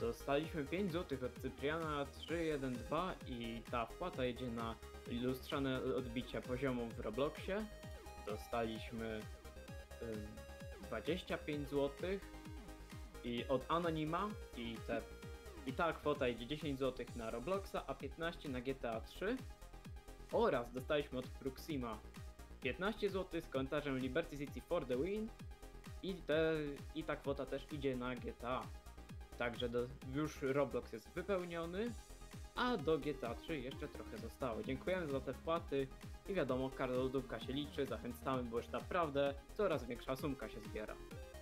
Dostaliśmy 5 zł od Cypriana 312 i ta wpłata jedzie na lustrzane odbicia poziomu w Robloxie. Dostaliśmy 25 zł i od Anonima i ta kwota idzie 10 zł na Robloxa, a 15 na GTA 3. Oraz dostaliśmy od Proxima 15 zł z komentarzem Liberty City for the win i ta kwota też idzie na GTA. Także już Roblox jest wypełniony, a do GTA 3 jeszcze trochę zostało. Dziękujemy za te wpłaty i wiadomo, każda lodówka się liczy, zachęcamy, bo już naprawdę coraz większa sumka się zbiera.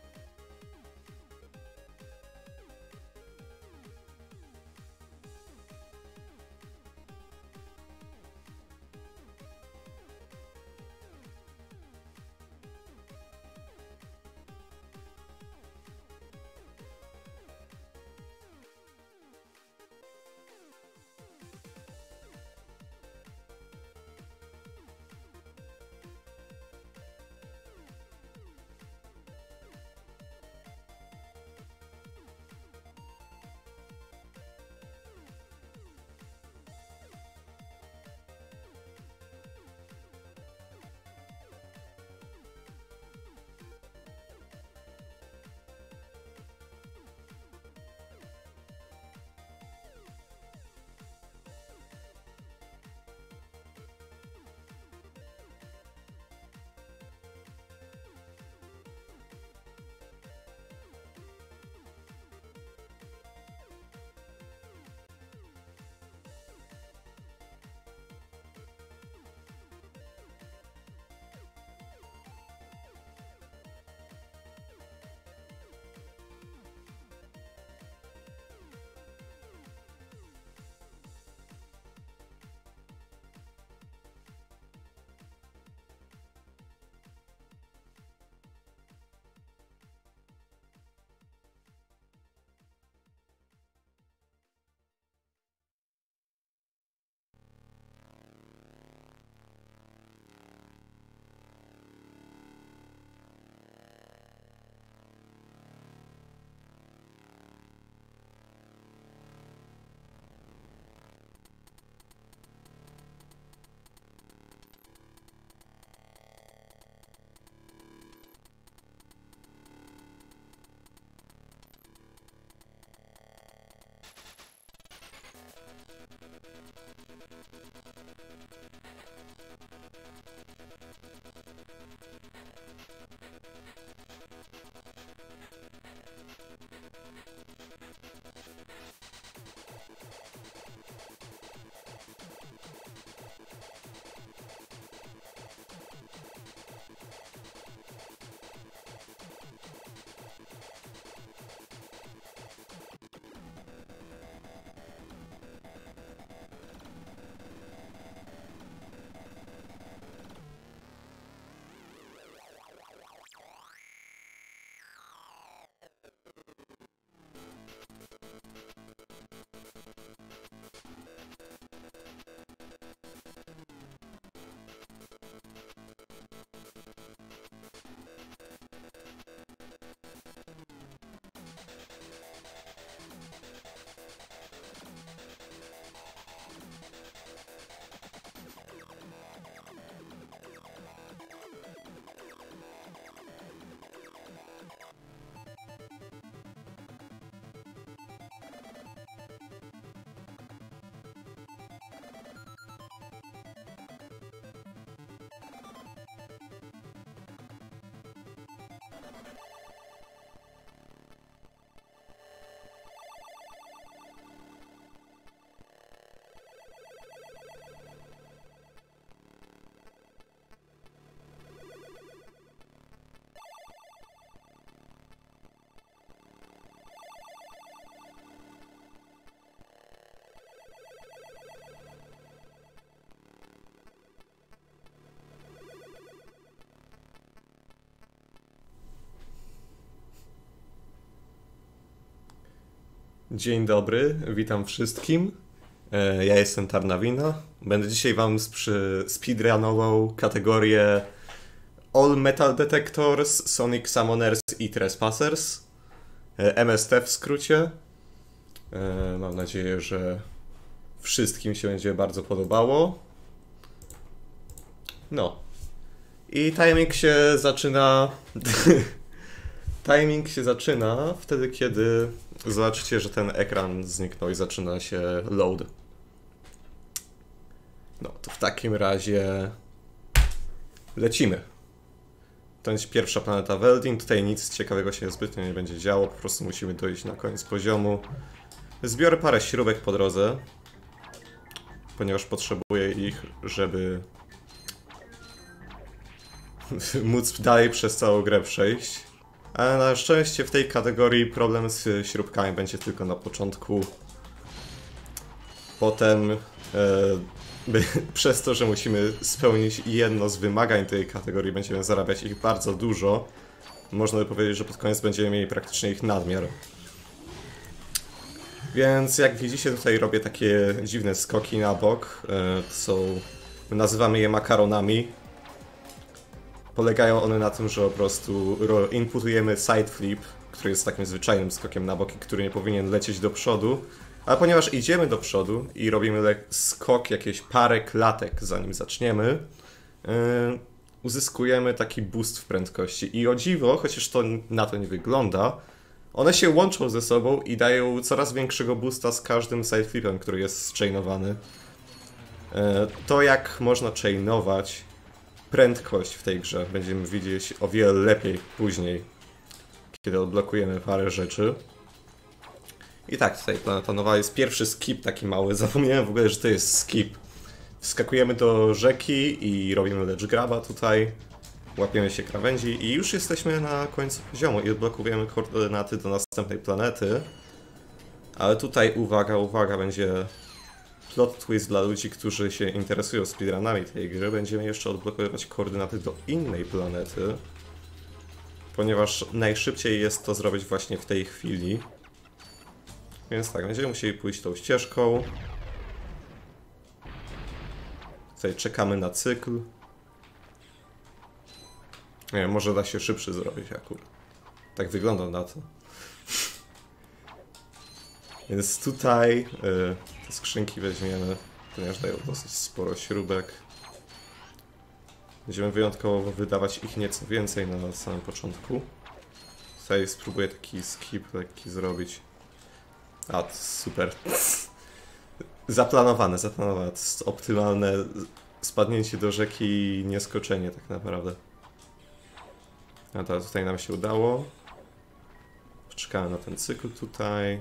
Dzień dobry, witam wszystkim. Ja jestem Tarnawina. Będę dzisiaj wam speedrunował kategorię All Metal Detectors, Sonic Summoners i Trespassers. MST w skrócie. Mam nadzieję, że wszystkim się będzie bardzo podobało. No. I timing się zaczyna... timing się zaczyna wtedy, kiedy zobaczycie, że ten ekran zniknął i zaczyna się load. No, to w takim razie lecimy. To jest pierwsza planeta Weldin. Tutaj nic ciekawego się zbytnio nie będzie działo. Po prostu musimy dojść na koniec poziomu. Zbiorę parę śrubek po drodze, ponieważ potrzebuję ich, żeby móc dalej przez całą grę przejść. Ale na szczęście w tej kategorii problem z śrubkami będzie tylko na początku. Potem przez to, że musimy spełnić jedno z wymagań tej kategorii, będziemy zarabiać ich bardzo dużo. Można by powiedzieć, że pod koniec będziemy mieli praktycznie ich nadmiar. Więc jak widzicie, tutaj robię takie dziwne skoki na bok. Nazywamy je makaronami. Polegają one na tym, że po prostu inputujemy side flip, który jest takim zwyczajnym skokiem na bok i który nie powinien lecieć do przodu. Ale ponieważ idziemy do przodu i robimy skok jakieś parę klatek zanim zaczniemy, uzyskujemy taki boost w prędkości. I o dziwo, chociaż to na to nie wygląda, one się łączą ze sobą i dają coraz większego boosta z każdym side flipem, który jest zchainowany. To jak można chainować prędkość w tej grze będziemy widzieć o wiele lepiej później, kiedy odblokujemy parę rzeczy. I tak, tutaj planeta nowa jest pierwszy skip taki mały, zapomniałem w ogóle, że to jest skip. Wskakujemy do rzeki i robimy ledge graba tutaj, łapiemy się krawędzi i już jesteśmy na końcu poziomu i odblokujemy koordynaty do następnej planety. Ale tutaj uwaga, uwaga, będzie plot twist dla ludzi, którzy się interesują speedrunami tej gry. Będziemy jeszcze odblokowywać koordynaty do innej planety, ponieważ najszybciej jest to zrobić właśnie w tej chwili. Więc tak, będziemy musieli pójść tą ścieżką. Tutaj czekamy na cykl. Nie wiem, może da się szybszy zrobić akurat. Tak wygląda na to. Więc tutaj te skrzynki weźmiemy, ponieważ dają dosyć sporo śrubek. Będziemy wyjątkowo wydawać ich nieco więcej na samym początku. Tutaj spróbuję taki skip lekki zrobić. A, to super. Zaplanowane. To jest optymalne spadnięcie do rzeki i nieskoczenie tak naprawdę. A to tutaj nam się udało. Czekałem na ten cykl tutaj.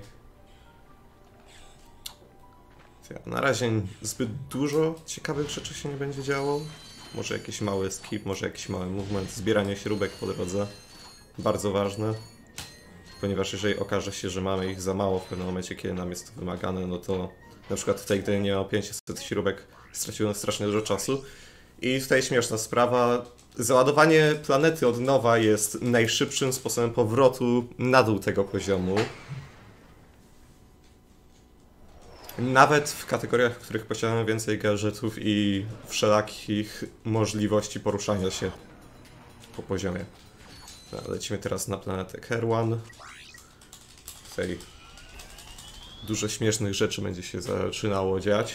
Na razie zbyt dużo ciekawych rzeczy się nie będzie działo. Może jakiś mały skip, może jakiś mały movement, zbieranie śrubek po drodze. Bardzo ważne. Ponieważ jeżeli okaże się, że mamy ich za mało w pewnym momencie, kiedy nam jest to wymagane, no to na przykład tutaj, gdy nie ma 500 śrubek, straciłem strasznie dużo czasu. I tutaj śmieszna sprawa, załadowanie planety od nowa jest najszybszym sposobem powrotu na dół tego poziomu. Nawet w kategoriach, w których posiadamy więcej gadżetów i wszelakich możliwości poruszania się po poziomie. Lecimy teraz na planetę Kerwan. Tutaj dużo śmiesznych rzeczy będzie się zaczynało dziać.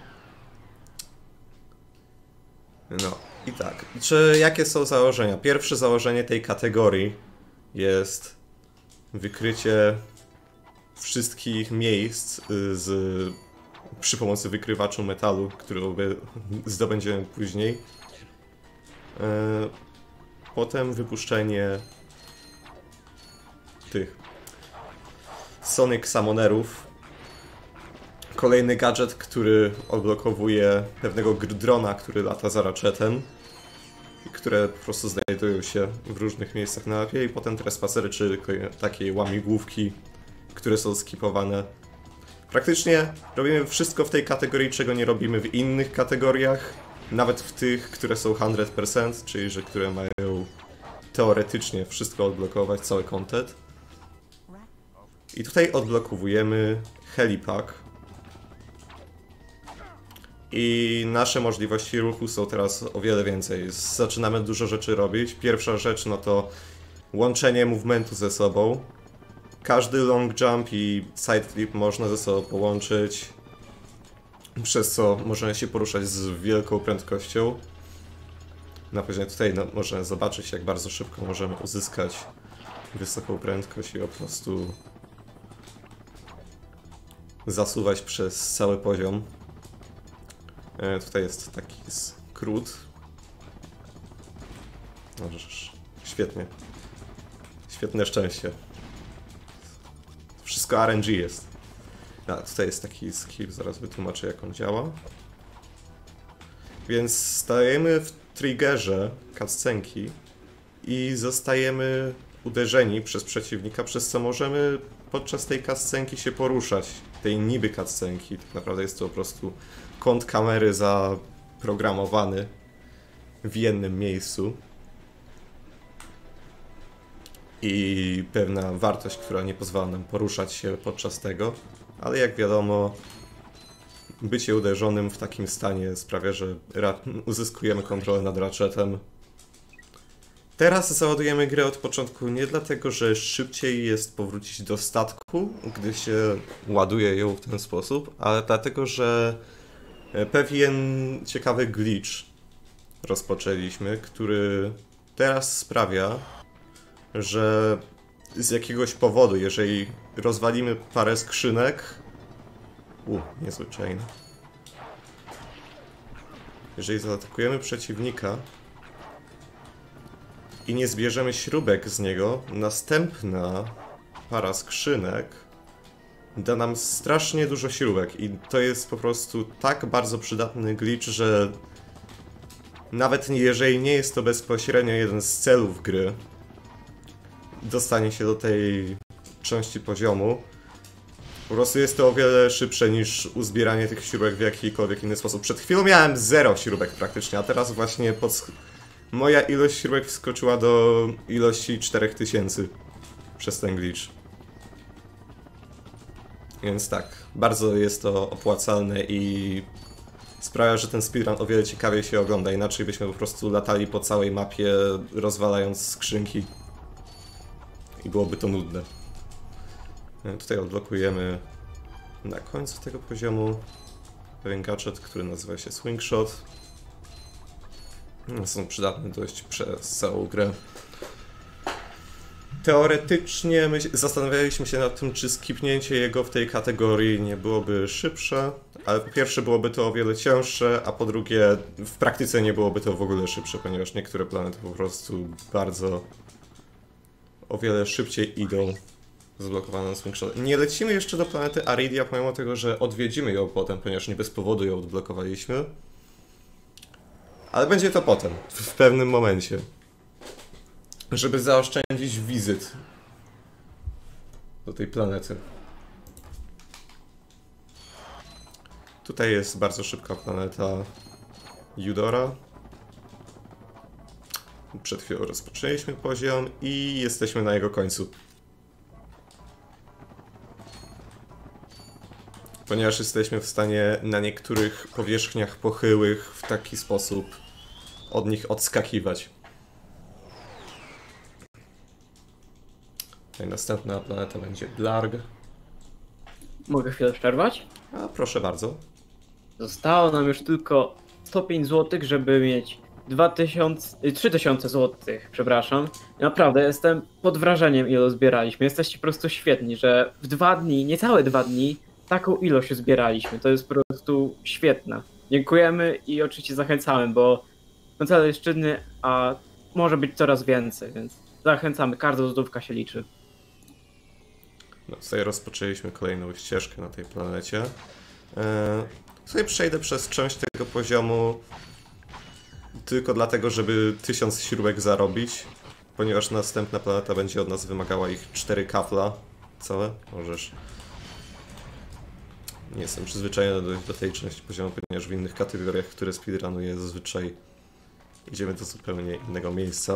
No i tak. Jakie są założenia? Pierwsze założenie tej kategorii jest wykrycie wszystkich miejsc przy pomocy wykrywaczu metalu, który zdobędziemy później. Potem wypuszczenie tych Sonic Summonerów. Kolejny gadżet, który odblokowuje pewnego drona, który lata za Ratchetem, które po prostu znajdują się w różnych miejscach na mapie. I potem trespacery, czyli takie łamigłówki, które są skipowane. Praktycznie robimy wszystko w tej kategorii, czego nie robimy w innych kategoriach. Nawet w tych, które są 100%, czyli że które mają teoretycznie wszystko odblokować, cały content. I tutaj odblokowujemy helipack. I nasze możliwości ruchu są teraz o wiele więcej. Zaczynamy dużo rzeczy robić. Pierwsza rzecz no to łączenie movementu ze sobą. każdy long jump i side flip można ze sobą połączyć, przez co możemy się poruszać z wielką prędkością. Na poziomie tutaj możemy zobaczyć, jak bardzo szybko możemy uzyskać wysoką prędkość i po prostu zasuwać przez cały poziom. Tutaj jest taki skrót. Możesz. Świetnie. Świetne szczęście. Wszystko RNG jest. A, tutaj jest taki skill, zaraz wytłumaczę, jak on działa. Więc stajemy w triggerze cutscenki i zostajemy uderzeni przez przeciwnika, przez co możemy podczas tej cutscenki się poruszać. Tej niby cutscenki. Tak naprawdę jest to po prostu kąt kamery zaprogramowany w jednym miejscu. I pewna wartość, która nie pozwala nam poruszać się podczas tego, ale jak wiadomo, bycie uderzonym w takim stanie sprawia, że uzyskujemy kontrolę nad ratchetem. Teraz załadujemy grę od początku nie dlatego, że szybciej jest powrócić do statku, gdy się ładuje ją w ten sposób, ale dlatego, że pewien ciekawy glitch rozpoczęliśmy, który teraz sprawia, że z jakiegoś powodu, jeżeli rozwalimy parę skrzynek... niezły chain. Jeżeli zaatakujemy przeciwnika i nie zbierzemy śrubek z niego, następna para skrzynek da nam strasznie dużo śrubek i to jest po prostu tak bardzo przydatny glitch, że nawet jeżeli nie jest to bezpośrednio jeden z celów gry, dostanie się do tej części poziomu, po prostu jest to o wiele szybsze niż uzbieranie tych śrubek w jakikolwiek inny sposób. Przed chwilą miałem 0 śrubek praktycznie, a teraz właśnie moja ilość śrubek wskoczyła do ilości 4000 przez ten glitch. Więc tak, bardzo jest to opłacalne i sprawia, że ten speedrun o wiele ciekawiej się ogląda, inaczej byśmy po prostu latali po całej mapie, rozwalając skrzynki. I byłoby to nudne. Tutaj odblokujemy na końcu tego poziomu pewien gadżet, który nazywa się Swingshot. Są przydatne dość przez całą grę. Teoretycznie zastanawialiśmy się nad tym, czy skipnięcie jego w tej kategorii nie byłoby szybsze, ale po pierwsze byłoby to o wiele cięższe, a po drugie w praktyce nie byłoby to w ogóle szybsze, ponieważ niektóre planety po prostu bardzo o wiele szybciej idą zablokowaną Swingshotem. Nie lecimy jeszcze do planety Aridia, pomimo tego, że odwiedzimy ją potem, ponieważ nie bez powodu ją odblokowaliśmy. Ale będzie to potem, w pewnym momencie. Żeby zaoszczędzić wizyt do tej planety. Tutaj jest bardzo szybka planeta Eudora. Przed chwilą rozpoczęliśmy poziom i jesteśmy na jego końcu. Ponieważ jesteśmy w stanie na niektórych powierzchniach pochyłych w taki sposób od nich odskakiwać. Tutaj następna planeta będzie Blarg. Mogę chwilę przerwać? A proszę bardzo. Zostało nam już tylko 105 zł, żeby mieć 3000 zł, przepraszam. Naprawdę jestem pod wrażeniem, ile zbieraliśmy. Jesteście po prostu świetni, że w 2 dni, niecałe 2 dni, taką ilość zbieraliśmy. To jest po prostu świetne. Dziękujemy i oczywiście zachęcamy, bo ten cel jest szczytny, a może być coraz więcej, więc zachęcamy. Każda złotówka się liczy. No, tutaj rozpoczęliśmy kolejną ścieżkę na tej planecie. Tutaj przejdę przez część tego poziomu tylko dlatego, żeby 1000 śrubek zarobić, ponieważ następna planeta będzie od nas wymagała ich 4 kafla całe. Możesz. Nie jestem przyzwyczajony do tej części poziomu, ponieważ w innych kategoriach, które speedrunuję, zazwyczaj idziemy do zupełnie innego miejsca.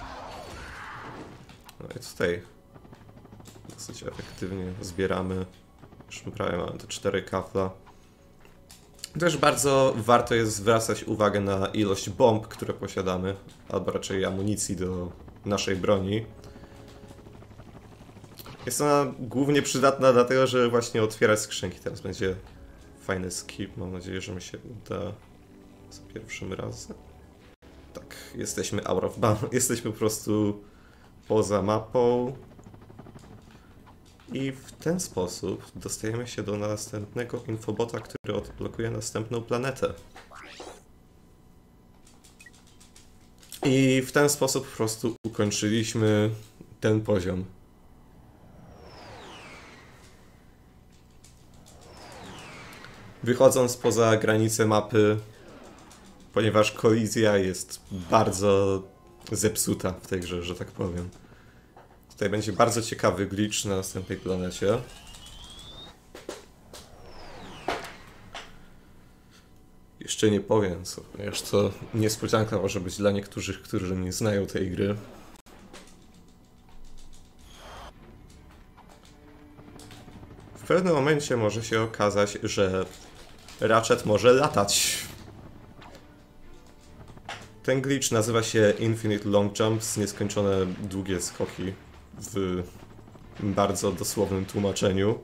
No i tutaj dosyć efektywnie zbieramy. Już prawie mamy te 4 kafla. Też bardzo warto jest zwracać uwagę na ilość bomb, które posiadamy, albo raczej amunicji do naszej broni. Jest ona głównie przydatna dlatego, że właśnie otwierać skrzynki. Teraz będzie fajny skip. Mam nadzieję, że mi się uda za pierwszym razem. Tak, jesteśmy out of bounds. Jesteśmy po prostu poza mapą. I w ten sposób dostajemy się do następnego infobota, który odblokuje następną planetę. I w ten sposób po prostu ukończyliśmy ten poziom. Wychodząc poza granice mapy, ponieważ kolizja jest bardzo zepsuta w tej grze, że tak powiem. Tutaj będzie bardzo ciekawy glitch na następnej planecie. Jeszcze nie powiem co, ponieważ to niespodzianka może być dla niektórych, którzy nie znają tej gry. W pewnym momencie może się okazać, że Ratchet może latać. Ten glitch nazywa się Infinite Long Jumps, nieskończone długie skoki w bardzo dosłownym tłumaczeniu.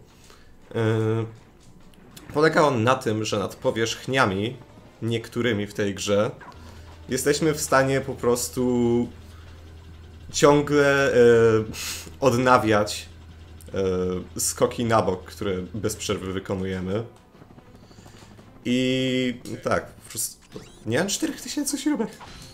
Polega on na tym, że nad powierzchniami, niektórymi w tej grze, jesteśmy w stanie po prostu ciągle odnawiać skoki na bok, które bez przerwy wykonujemy. I tak, po prostu nie mam 4000 śrubek.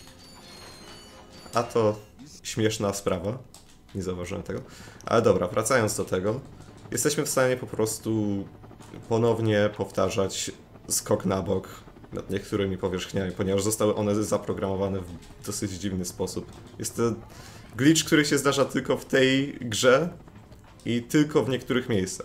A to śmieszna sprawa. Nie zauważyłem tego. Ale dobra, wracając do tego. Jesteśmy w stanie po prostu ponownie powtarzać skok na bok nad niektórymi powierzchniami, ponieważ zostały one zaprogramowane w dosyć dziwny sposób. Jest to glitch, który się zdarza tylko w tej grze i tylko w niektórych miejscach.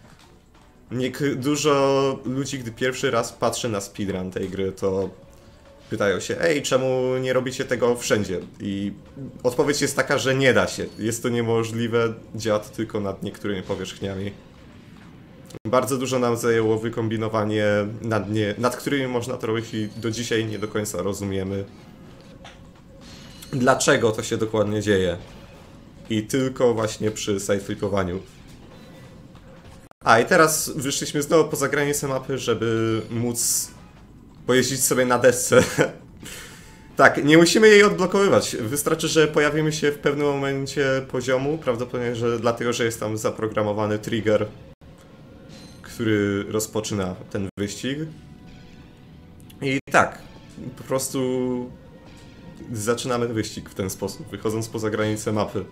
Dużo ludzi, gdy pierwszy raz patrzy na speedrun tej gry, to pytają się, ej, czemu nie robicie tego wszędzie? I odpowiedź jest taka, że nie da się. Jest to niemożliwe, działa to tylko nad niektórymi powierzchniami. Bardzo dużo nam zajęło wykombinowanie nad którymi można to robić i do dzisiaj nie do końca rozumiemy, dlaczego to się dokładnie dzieje. I tylko właśnie przy sideflipowaniu. A i teraz wyszliśmy znowu poza granicę mapy, żeby móc pojeździć sobie na desce. Tak, nie musimy jej odblokowywać. Wystarczy, że pojawimy się w pewnym momencie poziomu, prawdopodobnie, że dlatego, że jest tam zaprogramowany trigger, który rozpoczyna ten wyścig. I tak, po prostu zaczynamy wyścig w ten sposób, wychodząc poza granicę mapy.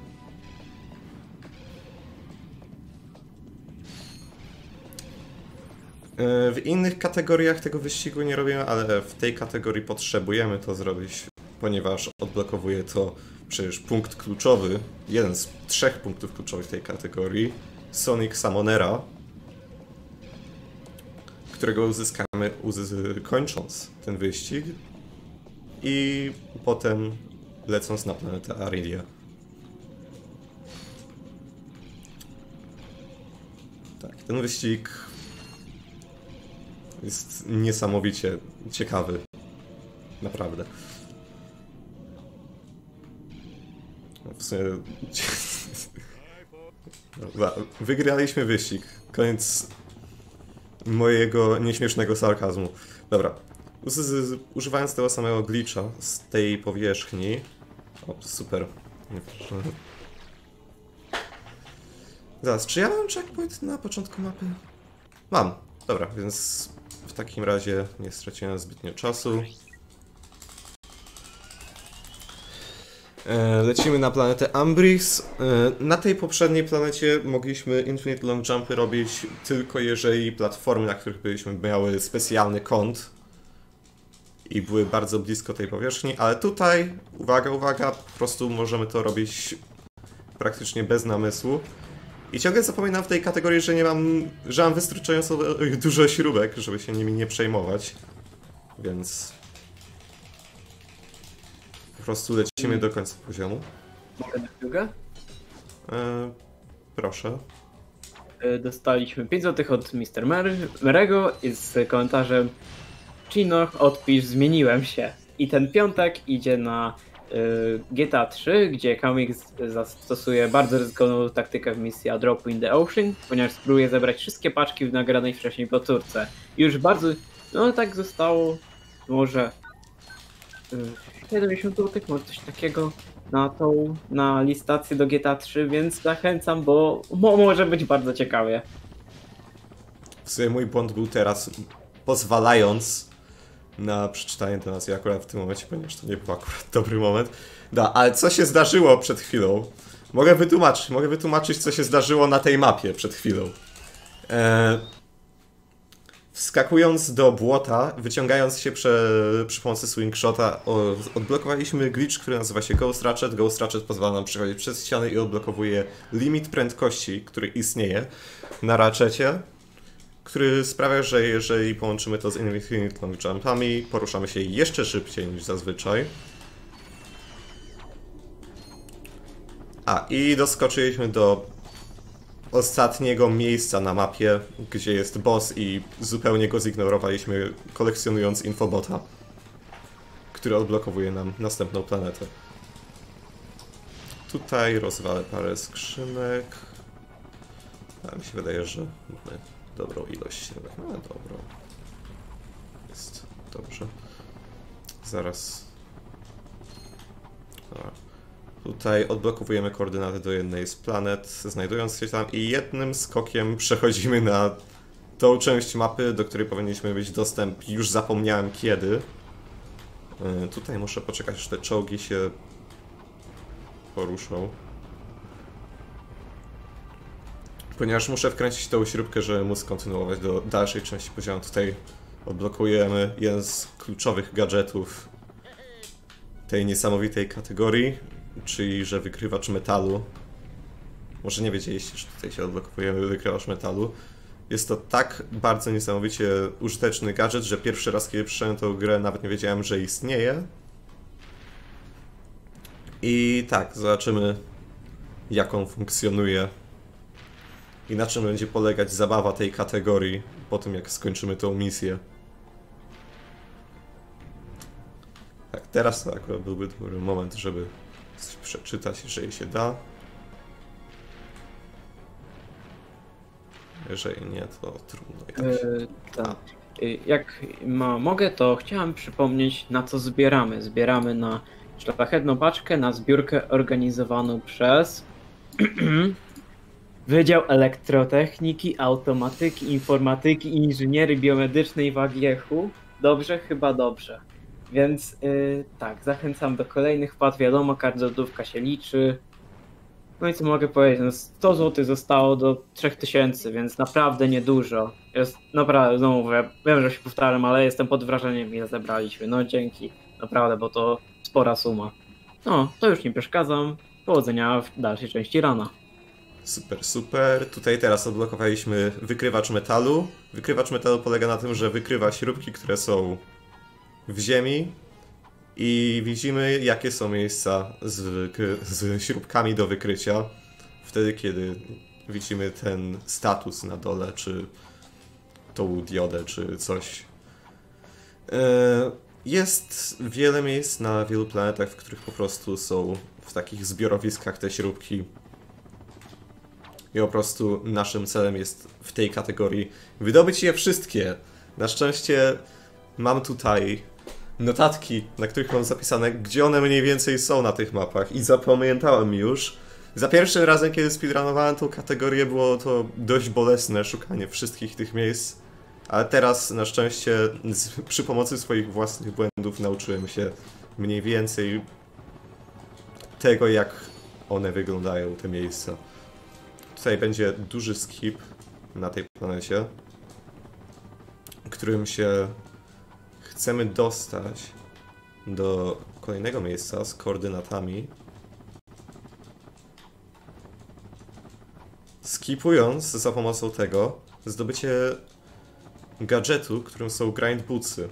W innych kategoriach tego wyścigu nie robimy, ale w tej kategorii potrzebujemy to zrobić, ponieważ odblokowuje to przecież punkt kluczowy, jeden z 3 punktów kluczowych tej kategorii, Sonic Summonera, którego uzyskamy kończąc ten wyścig i potem lecąc na planetę Aridia. Tak, ten wyścig jest niesamowicie ciekawy. Naprawdę. W sumie... Wygraliśmy wyścig. Koniec mojego nieśmiesznego sarkazmu. Dobra. Używając tego samego glitcha z tej powierzchni... O, super. Zaraz, czy ja mam checkpoint na początku mapy? Mam. Dobra, więc w takim razie nie straciłem zbytnio czasu. Lecimy na planetę Ambrix. Na tej poprzedniej planecie mogliśmy Infinite Long Jumpy robić tylko jeżeli platformy, na których byliśmy, miały specjalny kąt i były bardzo blisko tej powierzchni, ale tutaj, uwaga, uwaga, po prostu możemy to robić praktycznie bez namysłu. I ciągle zapominam w tej kategorii, że mam wystarczająco dużo śrubek, żeby się nimi nie przejmować. Więc po prostu lecimy do końca poziomu. Mogę na drugę? Proszę. Dostaliśmy 5 zł od Mr. Merego z komentarzem: Chinoch, odpisz, zmieniłem się. I ten piątek idzie na GTA 3, gdzie Kamik zastosuje bardzo ryzykowną taktykę w misji A Drop in the Ocean, ponieważ spróbuje zebrać wszystkie paczki w nagranej wcześniej powtórce. I już bardzo, no tak zostało może 70 zł, może coś takiego na listację do GTA 3, więc zachęcam, bo może być bardzo ciekawie. W sumie mój błąd był teraz, pozwalając na przeczytanie tej nazwy akurat w tym momencie, ponieważ to nie był akurat dobry moment. Da, ale co się zdarzyło przed chwilą? Mogę wytłumaczyć, co się zdarzyło na tej mapie przed chwilą. Wskakując do błota, wyciągając się przy pomocy swingshota, odblokowaliśmy glitch, który nazywa się Ghost Ratchet. Ghost Ratchet pozwala nam przechodzić przez ściany i odblokowuje limit prędkości, który istnieje na ratchetie, który sprawia, że jeżeli połączymy to z Infinite Long Jumpami, poruszamy się jeszcze szybciej niż zazwyczaj. I doskoczyliśmy do ostatniego miejsca na mapie, gdzie jest boss i zupełnie go zignorowaliśmy, kolekcjonując infobota, który odblokowuje nam następną planetę. Tutaj rozwalę parę skrzynek. Mi się wydaje, że mamy dobrą ilość. Mamy dobrą. Jest dobrze. Zaraz. Dobra. Tutaj odblokowujemy koordynaty do jednej z planet, znajdując się tam i jednym skokiem przechodzimy na tą część mapy, do której powinniśmy mieć dostęp. Już zapomniałem kiedy. Tutaj muszę poczekać, aż te czołgi się poruszą. Ponieważ muszę wkręcić tą śrubkę, żeby móc kontynuować do dalszej części poziomu. Tutaj odblokujemy jeden z kluczowych gadżetów tej niesamowitej kategorii, czyli że wykrywacz metalu. Może nie wiedzieliście, że tutaj się odblokowujemy wykrywacz metalu. Jest to tak bardzo niesamowicie użyteczny gadżet, że pierwszy raz, kiedy przyszedłem tę grę, nawet nie wiedziałem, że istnieje. I tak, zobaczymy, jak on funkcjonuje i na czym będzie polegać zabawa tej kategorii po tym, jak skończymy tą misję. Tak, teraz to akurat byłby dobry moment, żeby coś przeczytać, jeżeli się da. Jeżeli nie, to trudno. Tak. Jak mogę, to chciałem przypomnieć, na co zbieramy. Zbieramy na szlachetną paczkę, na zbiórkę organizowaną przez Wydział Elektrotechniki, Automatyki, Informatyki i Inżynierii Biomedycznej w AGH-u. Dobrze? Chyba dobrze. Więc tak, zachęcam do kolejnych wpłat. Wiadomo, każdodówka się liczy. No i co mogę powiedzieć, no 100 zł zostało do 3000, więc naprawdę niedużo. Jest naprawdę, znowu wiem, że się powtarzam, ale jestem pod wrażeniem, ile zebraliśmy. No dzięki, naprawdę, bo to spora suma. No, to już nie przeszkadzam. Powodzenia w dalszej części rana. Super, super. Tutaj teraz odblokowaliśmy wykrywacz metalu. Wykrywacz metalu polega na tym, że wykrywa śrubki, które są w ziemi i widzimy, jakie są miejsca z śrubkami do wykrycia. Wtedy, kiedy widzimy ten status na dole, czy tą diodę, czy coś. Jest wiele miejsc na wielu planetach, w których po prostu są w takich zbiorowiskach te śrubki. I po prostu naszym celem jest w tej kategorii wydobyć je wszystkie. Na szczęście mam tutaj notatki, na których mam zapisane, gdzie one mniej więcej są na tych mapach i zapamiętałem już. Za pierwszym razem, kiedy speedrunowałem tą kategorię, było to dość bolesne szukanie wszystkich tych miejsc, ale teraz na szczęście przy pomocy swoich własnych błędów nauczyłem się mniej więcej tego, jak one wyglądają, te miejsca. Tutaj będzie duży skip na tej planecie, którym się chcemy dostać do kolejnego miejsca z koordynatami, skipując za pomocą tego zdobycie gadżetu, którym są grind bootsy.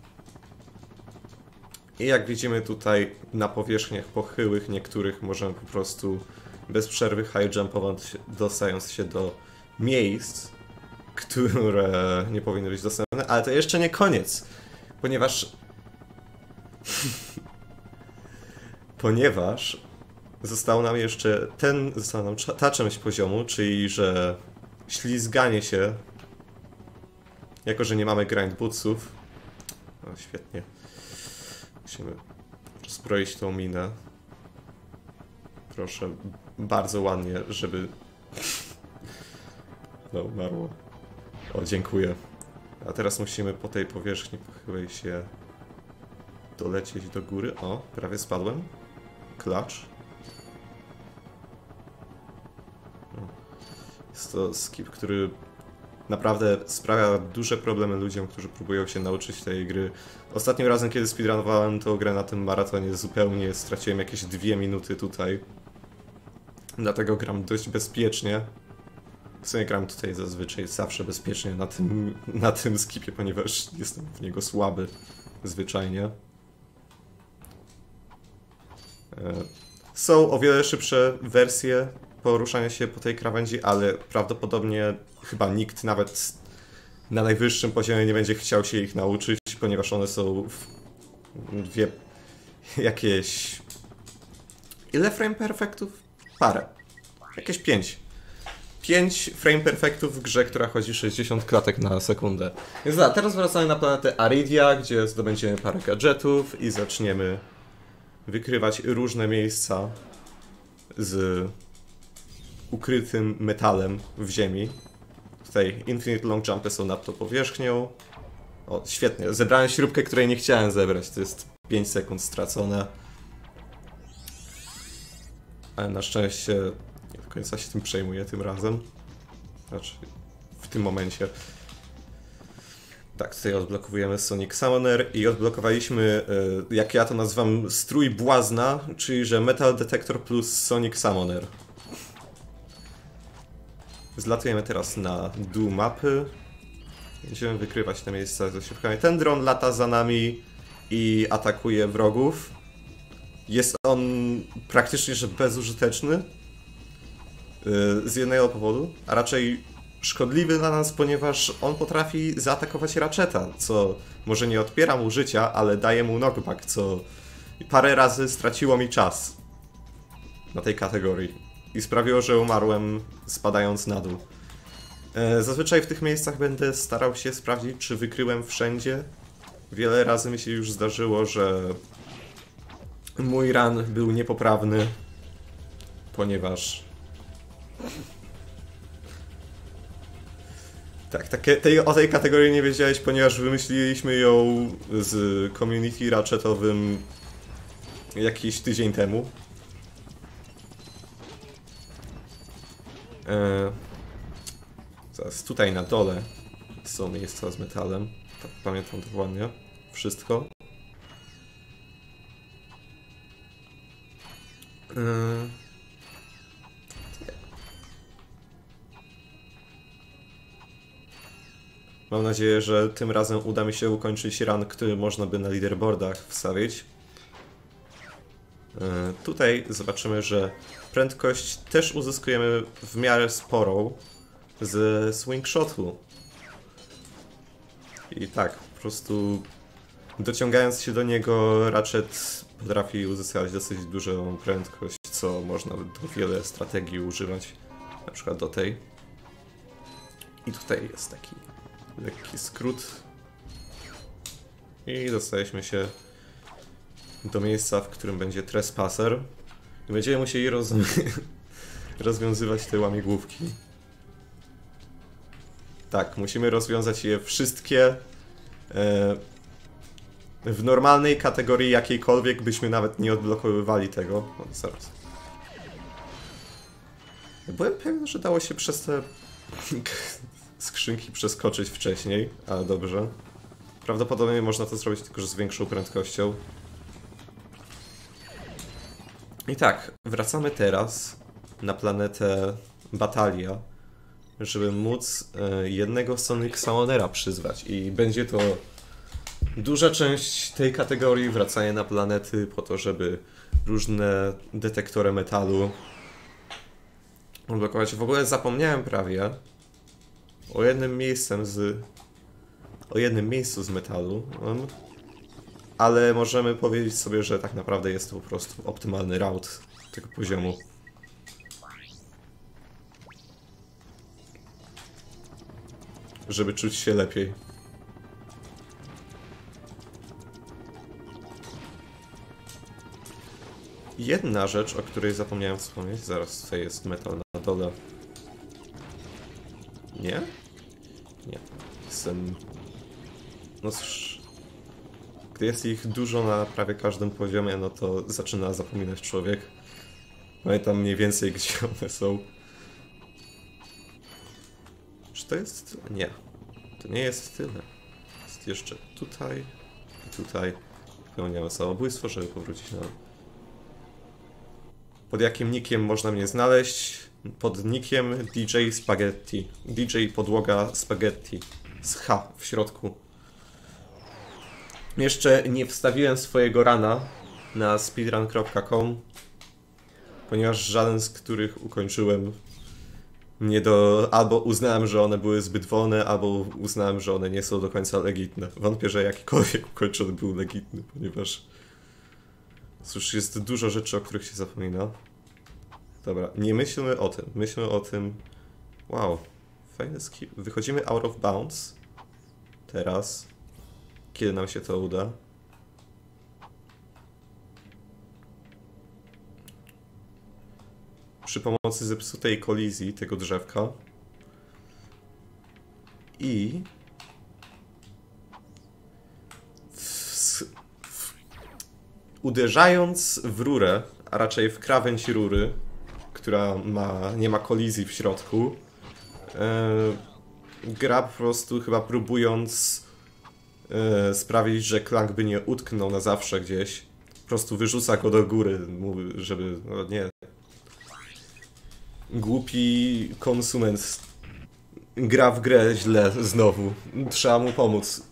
I jak widzimy tutaj na powierzchniach pochyłych niektórych możemy po prostu bez przerwy high jumpować, dostając się do miejsc, które nie powinny być dostępne, ale to jeszcze nie koniec, ponieważ ponieważ została nam ta część poziomu, czyli że ślizganie się, jako że nie mamy grind bootsów, o, świetnie, musimy rozbroić tą minę. Proszę, bardzo ładnie, żeby... No, umarło. O, dziękuję. A teraz musimy po tej powierzchni pochyłej się dolecieć do góry. O, prawie spadłem. Klacz. Jest to skip, który naprawdę sprawia duże problemy ludziom, którzy próbują się nauczyć tej gry. Ostatnim razem, kiedy speedrunowałem tą grę na tym maratonie, zupełnie straciłem jakieś 2 minuty tutaj. Dlatego gram dość bezpiecznie. W sumie gram tutaj zazwyczaj zawsze bezpiecznie na tym skipie, ponieważ jestem w niego słaby zwyczajnie. Są o wiele szybsze wersje poruszania się po tej krawędzi, ale prawdopodobnie chyba nikt nawet na najwyższym poziomie nie będzie chciał się ich nauczyć, ponieważ one są jakieś... Ile frame perfectów? Parę. Jakieś 5. 5 frame perfectów w grze, która chodzi 60 klatek na sekundę. Więc teraz wracamy na planetę Aridia, gdzie zdobędziemy parę gadżetów i zaczniemy wykrywać różne miejsca z ukrytym metalem w ziemi. Tutaj Infinite Long Jumpy są nad tą powierzchnią. O, świetnie. Zebrałem śrubkę, której nie chciałem zebrać. To jest 5 sekund stracone. Ale na szczęście nie do końca się tym przejmuję tym razem. Znaczy, w tym momencie. Tak, tutaj odblokowujemy Sonic Summoner i odblokowaliśmy, jak ja to nazywam, strój błazna, czyli że Metal Detector plus Sonic Summoner. Zlatujemy teraz na dół mapy. Będziemy wykrywać te miejsca ze śrubkami. Ten dron lata za nami i atakuje wrogów. Jest on praktycznie że bezużyteczny z jednego powodu, a raczej szkodliwy dla nas, ponieważ on potrafi zaatakować Ratcheta, co może nie odpiera mu życia, ale daje mu knockback, co parę razy straciło mi czas na tej kategorii i sprawiło, że umarłem spadając na dół. Zazwyczaj w tych miejscach będę starał się sprawdzić, czy wykryłem wszędzie. Wiele razy mi się już zdarzyło, że mój run był niepoprawny, ponieważ... Tak, o tej kategorii nie wiedziałeś, ponieważ wymyśliliśmy ją z community ratchetowym jakiś tydzień temu. Zaraz tutaj na dole są miejsca z metalem. Tak, pamiętam dokładnie wszystko. Mam nadzieję, że tym razem uda mi się ukończyć run, który można by na leaderboardach wstawić. Tutaj zobaczymy, że prędkość też uzyskujemy w miarę sporą z swing shotu. I tak, po prostu dociągając się do niego, Ratchet potrafi uzyskać dosyć dużą prędkość, co można do wiele strategii używać, na przykład do tej. I tutaj jest taki lekki skrót. I dostaliśmy się do miejsca, w którym będzie Trespasser. I będziemy musieli rozwiązywać te łamigłówki. Tak, musimy rozwiązać je wszystkie. W normalnej kategorii jakiejkolwiek byśmy nawet nie odblokowywali tego. O, zaraz. Byłem pewien, że dało się przez te skrzynki przeskoczyć wcześniej, ale dobrze. Prawdopodobnie można to zrobić tylko z większą prędkością. I tak, wracamy teraz na planetę Batalia, żeby móc jednego Sonic Summonera przyzwać. I będzie to duża część tej kategorii, wracanie na planety po to, żeby różne detektory metalu odblokować. W ogóle zapomniałem prawie o jednym miejscu z metalu. ale możemy powiedzieć sobie, że tak naprawdę jest to po prostu optymalny route tego poziomu. Żeby czuć się lepiej. Jedna rzecz, o której zapomniałem wspomnieć, zaraz tutaj jest metal na dole. Nie? Nie. Jestem... No cóż... Gdy jest ich dużo na prawie każdym poziomie, no to zaczyna zapominać człowiek. Pamiętam mniej więcej, gdzie one są. Czy to jest... Nie. To nie jest tyle. Jest jeszcze tutaj i tutaj. Popełniamy samobójstwo, żeby powrócić na... Pod jakim nickiem można mnie znaleźć? Pod nickiem DJ Spaghetti. DJ Podłoga Spaghetti. Z H w środku. Jeszcze nie wstawiłem swojego rana na speedrun.com, ponieważ żaden z których ukończyłem nie do... Albo uznałem, że one były zbyt wolne, albo uznałem, że one nie są do końca legitne. Wątpię, że jakikolwiek ukończony był legitny, ponieważ... Cóż, jest dużo rzeczy, o których się zapomina. Dobra, nie myślmy o tym. Myślmy o tym... Wow, fajny skip. Wychodzimy out of bounds. Teraz. Kiedy nam się to uda? Przy pomocy zepsutej kolizji tego drzewka. I... Uderzając w rurę, a raczej w krawędź rury, która nie ma kolizji w środku, gra po prostu chyba próbując sprawić, że Clank by nie utknął na zawsze gdzieś, po prostu wyrzuca go do góry, mówi, żeby... No nie. Głupi konsument gra w grę źle znowu. Trzeba mu pomóc.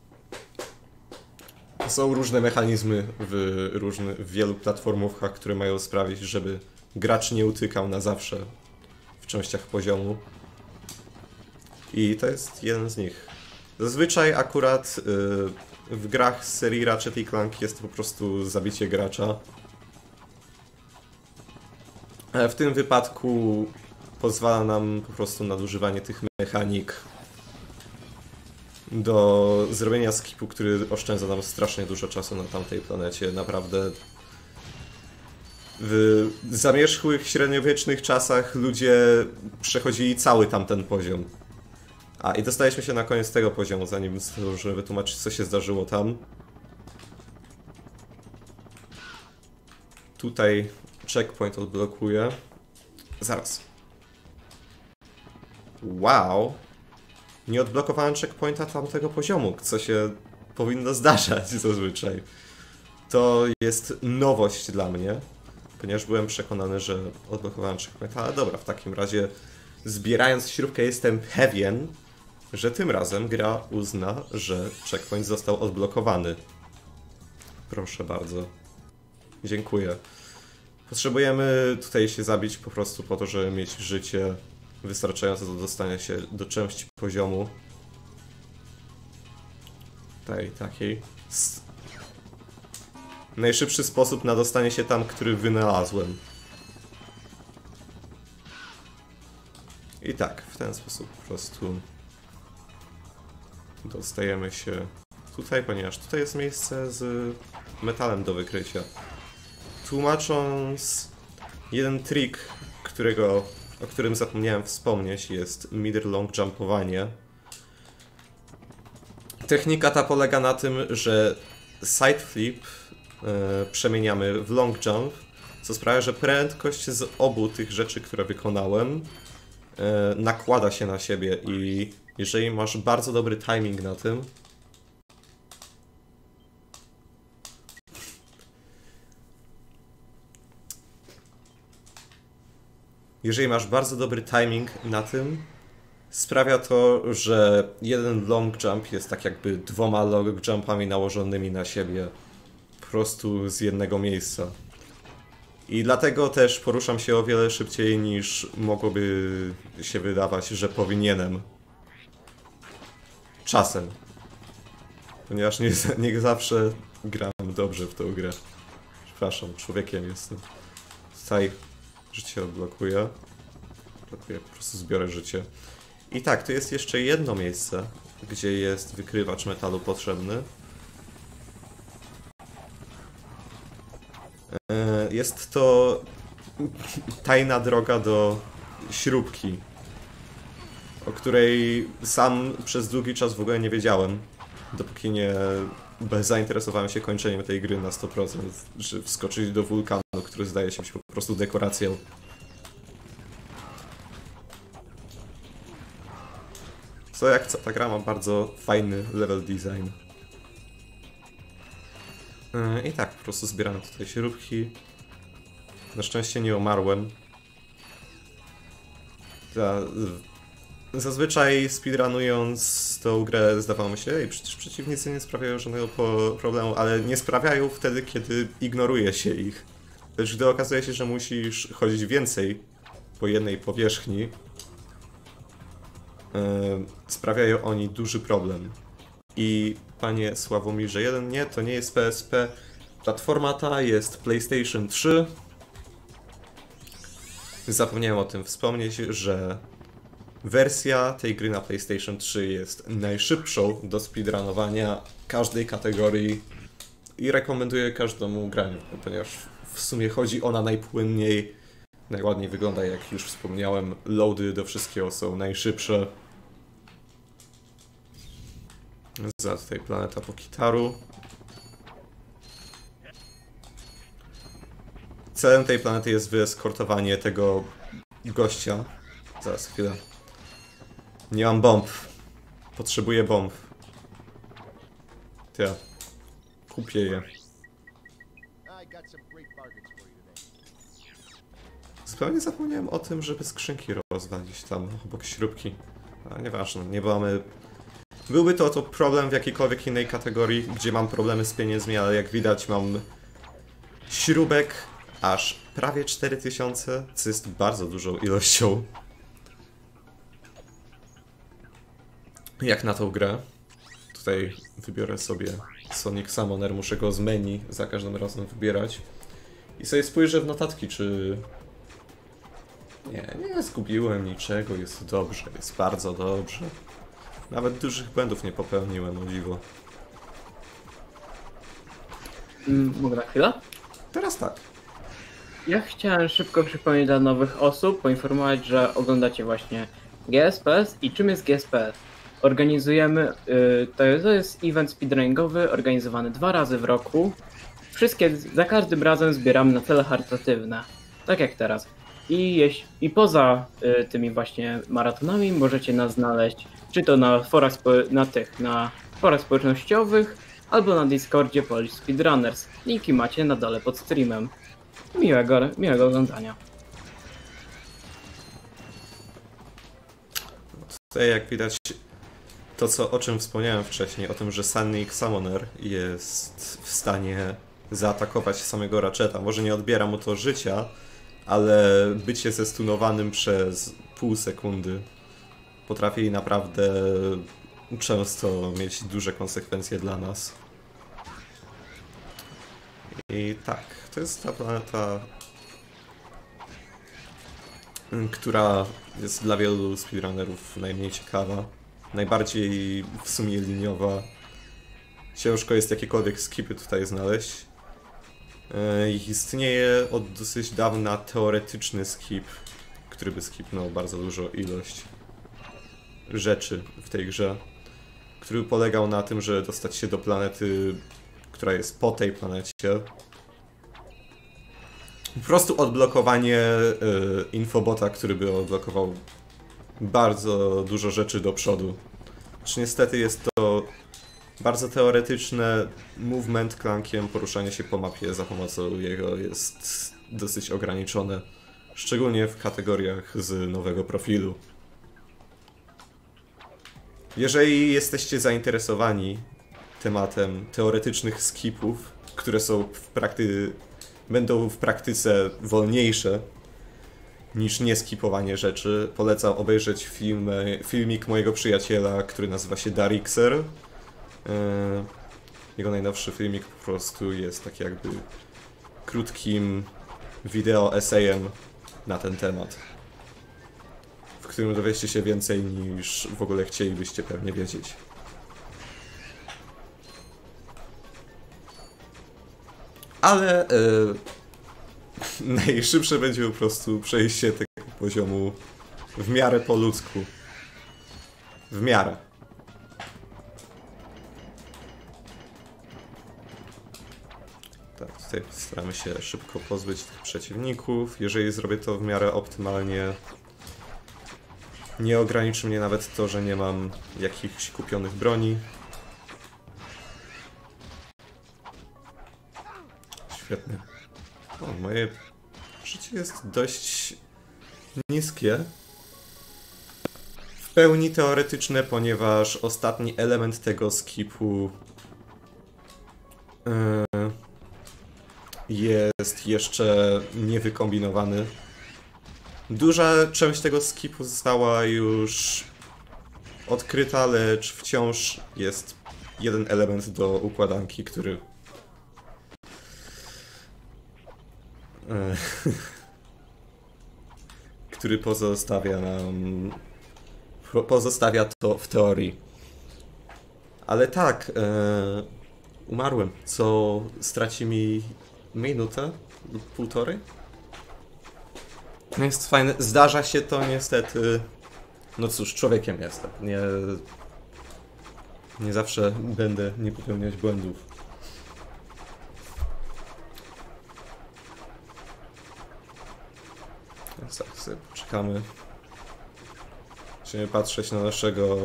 Są różne mechanizmy w wielu platformówkach, które mają sprawić, żeby gracz nie utykał na zawsze w częściach poziomu. I to jest jeden z nich. Zazwyczaj akurat w grach z serii Ratchet & Clank jest po prostu zabicie gracza. Ale w tym wypadku pozwala nam po prostu nadużywanie tych mechanik do zrobienia skipu, który oszczędza nam strasznie dużo czasu na tamtej planecie. Naprawdę w zamierzchłych, średniowiecznych czasach ludzie przechodzili cały tamten poziom. A, i dostaliśmy się na koniec tego poziomu, zanim zdążymy wytłumaczyć, co się zdarzyło tam. Tutaj checkpoint odblokuje. Zaraz. Wow! Nie odblokowałem checkpointa tamtego poziomu, co się powinno zdarzać zazwyczaj. To jest nowość dla mnie, ponieważ byłem przekonany, że odblokowałem checkpointa, ale dobra, w takim razie zbierając śrubkę jestem pewien, że tym razem gra uzna, że checkpoint został odblokowany. Proszę bardzo. Dziękuję. Potrzebujemy tutaj się zabić po prostu po to, żeby mieć życie wystarczające do dostania się do części poziomu. Takiej. Najszybszy sposób na dostanie się tam, który wynalazłem. I tak, w ten sposób po prostu dostajemy się tutaj, ponieważ tutaj jest miejsce z metalem do wykrycia. Tłumacząc jeden trik, o którym zapomniałem wspomnieć, jest middle long jumpowanie. Technika ta polega na tym, że side flip przemieniamy w long jump, co sprawia, że prędkość z obu tych rzeczy, które wykonałem, nakłada się na siebie i jeżeli masz bardzo dobry timing na tym, sprawia to, że jeden long jump jest tak jakby dwoma long jumpami nałożonymi na siebie po prostu z jednego miejsca. I dlatego też poruszam się o wiele szybciej niż mogłoby się wydawać, że powinienem. Czasem. Ponieważ nie zawsze gram dobrze w tą grę. Przepraszam, człowiekiem jestem. Tutaj życie odblokuję. Blokuję, po prostu zbiorę życie. I tak, tu jest jeszcze jedno miejsce, gdzie jest wykrywacz metalu potrzebny. Jest to tajna droga do śrubki, o której sam przez długi czas w ogóle nie wiedziałem, dopóki nie zainteresowałem się kończeniem tej gry na 100%, że wskoczyć do wulkanu, który zdaje się być po prostu dekoracją. Co jak co, ta gra ma bardzo fajny level design. I tak, po prostu zbieramy tutaj śrubki. Na szczęście nie umarłem. Zazwyczaj speedrunując tą grę zdawało mi się, ej, przecież przeciwnicy nie sprawiają żadnego problemu, ale nie sprawiają wtedy, kiedy ignoruje się ich. Lecz gdy okazuje się, że musisz chodzić więcej po jednej powierzchni, sprawiają oni duży problem. I panie Sławomirze 1, nie, to nie jest PSP. Platforma ta jest PlayStation 3. Zapomniałem o tym wspomnieć, że wersja tej gry na PlayStation 3 jest najszybszą do speedrunowania każdej kategorii i rekomenduję każdemu graniu, ponieważ w sumie chodzi ona najpłynniej, najładniej wygląda, jak już wspomniałem, loady do wszystkiego są najszybsze. Za tutaj planeta Pokitaru. Celem tej planety jest wyeskortowanie tego gościa. Zaraz, chwilę. Nie mam bomb. Potrzebuję bomb. Ja. Kupię je. Zupełnie zapomniałem o tym, żeby skrzynki rozwalić tam obok śrubki. A nieważne, nie mamy... Byłby to problem w jakiejkolwiek innej kategorii, gdzie mam problemy z pieniędzmi, ale jak widać mam śrubek aż prawie 4000, co jest bardzo dużą ilością. Jak na tą grę. Tutaj wybiorę sobie Sonic Summoner, muszę go z menu za każdym razem wybierać. I sobie spojrzę w notatki, czy... Nie zgubiłem niczego, jest dobrze, jest bardzo dobrze. Nawet dużych błędów nie popełniłem, o dziwo. Mogę na chwilę? Teraz tak. Ja chciałem szybko przypomnieć dla nowych osób, poinformować, że oglądacie właśnie GSPS i czym jest GSPS. Organizujemy, to jest event speedrunningowy organizowany 2 razy w roku. Za każdym razem zbieramy na cele charytatywne, tak jak teraz. I poza tymi właśnie maratonami możecie nas znaleźć, czy to na forach społecznościowych, albo na Discordzie Polish Speedrunners. Linki macie na dole pod streamem. Miłego oglądania. Tutaj jak widać to, o czym wspomniałem wcześniej, o tym, że Sonic Summoner jest w stanie zaatakować samego Ratcheta. Może nie odbiera mu to życia, ale bycie zestunowanym przez pół sekundy potrafi naprawdę często mieć duże konsekwencje dla nas. I tak, to jest ta planeta, która jest dla wielu speedrunnerów najmniej ciekawa, najbardziej w sumie liniowa. Ciężko jest jakiekolwiek skipy tutaj znaleźć. Istnieje od dosyć dawna teoretyczny skip, który by skipnął bardzo dużą ilość rzeczy w tej grze, który polegał na tym, że dostać się do planety, która jest po tej planecie. Po prostu odblokowanie infobota, który by odblokował bardzo dużo rzeczy do przodu. Lecz niestety jest to bardzo teoretyczne, movement klankiem, poruszanie się po mapie za pomocą jego jest dosyć ograniczone, szczególnie w kategoriach z nowego profilu. Jeżeli jesteście zainteresowani tematem teoretycznych skipów, które są będą w praktyce wolniejsze niż nieskipowanie rzeczy, polecam obejrzeć filmik mojego przyjaciela, który nazywa się Darixer. Jego najnowszy filmik po prostu jest tak jakby krótkim wideo esejem na ten temat, w którym dowiecie się więcej niż w ogóle chcielibyście pewnie wiedzieć. Ale najszybsze będzie po prostu przejście tego poziomu w miarę po ludzku. W miarę. Tak, tutaj staramy się szybko pozbyć tych przeciwników. Jeżeli zrobię to w miarę optymalnie, nie ograniczy mnie nawet to, że nie mam jakichś kupionych broni. Świetnie. O, moje życie jest dość niskie. W pełni teoretyczne, ponieważ ostatni element tego skipu jest jeszcze niewykombinowany. Duża część tego skipu została już odkryta, lecz wciąż jest jeden element do układanki, który pozostawia to w teorii. Ale tak, umarłem, co straci mi minutę lub półtorej. No jest fajne, zdarza się to niestety. No cóż, człowiekiem jestem, nie zawsze będę nie popełniać błędów. Więc tak, sobie poczekamy. Musimy patrzeć na naszego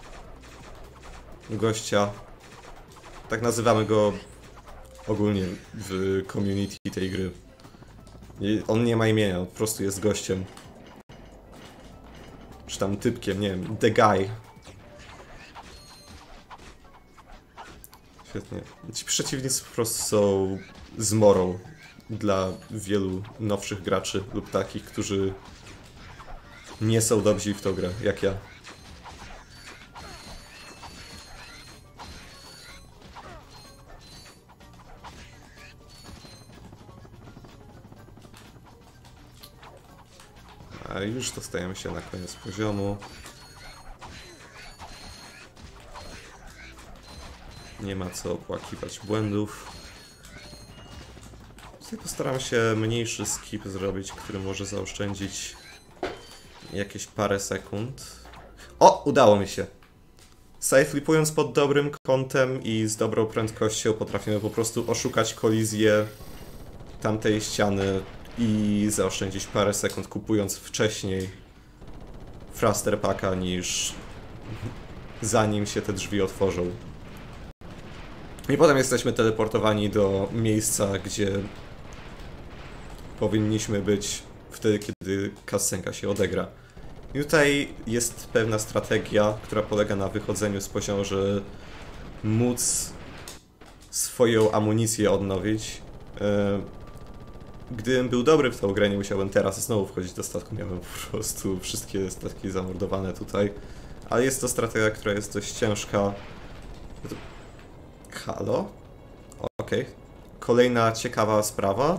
gościa. Tak nazywamy go ogólnie w community tej gry. On nie ma imienia, on po prostu jest gościem. Czy tam typkiem, nie wiem, the guy. Świetnie. Ci przeciwnicy po prostu są zmorą dla wielu nowszych graczy lub takich, którzy nie są dobrzy w tą grę, jak ja. A już dostajemy się na koniec poziomu. Nie ma co opłakiwać błędów. Tutaj postaram się mniejszy skip zrobić, który może zaoszczędzić jakieś parę sekund. O! Udało mi się! Sideflipując pod dobrym kątem i z dobrą prędkością potrafimy po prostu oszukać kolizję tamtej ściany i zaoszczędzić parę sekund, kupując wcześniej Thruster Packa, niż zanim się te drzwi otworzą. I potem jesteśmy teleportowani do miejsca, gdzie powinniśmy być wtedy, kiedy cutscenka się odegra. I tutaj jest pewna strategia, która polega na wychodzeniu z poziomu, żeby móc swoją amunicję odnowić. Gdybym był dobry w tą grę, nie musiałbym teraz znowu wchodzić do statku, miałbym po prostu wszystkie statki zamordowane tutaj. Ale jest to strategia, która jest dość ciężka. Halo? Okej. Kolejna ciekawa sprawa.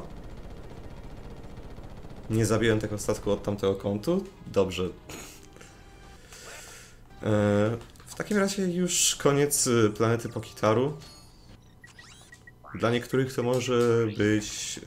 Nie zabiłem tego statku od tamtego kątu? Dobrze. W takim razie już koniec planety Pokitaru. Dla niektórych to może być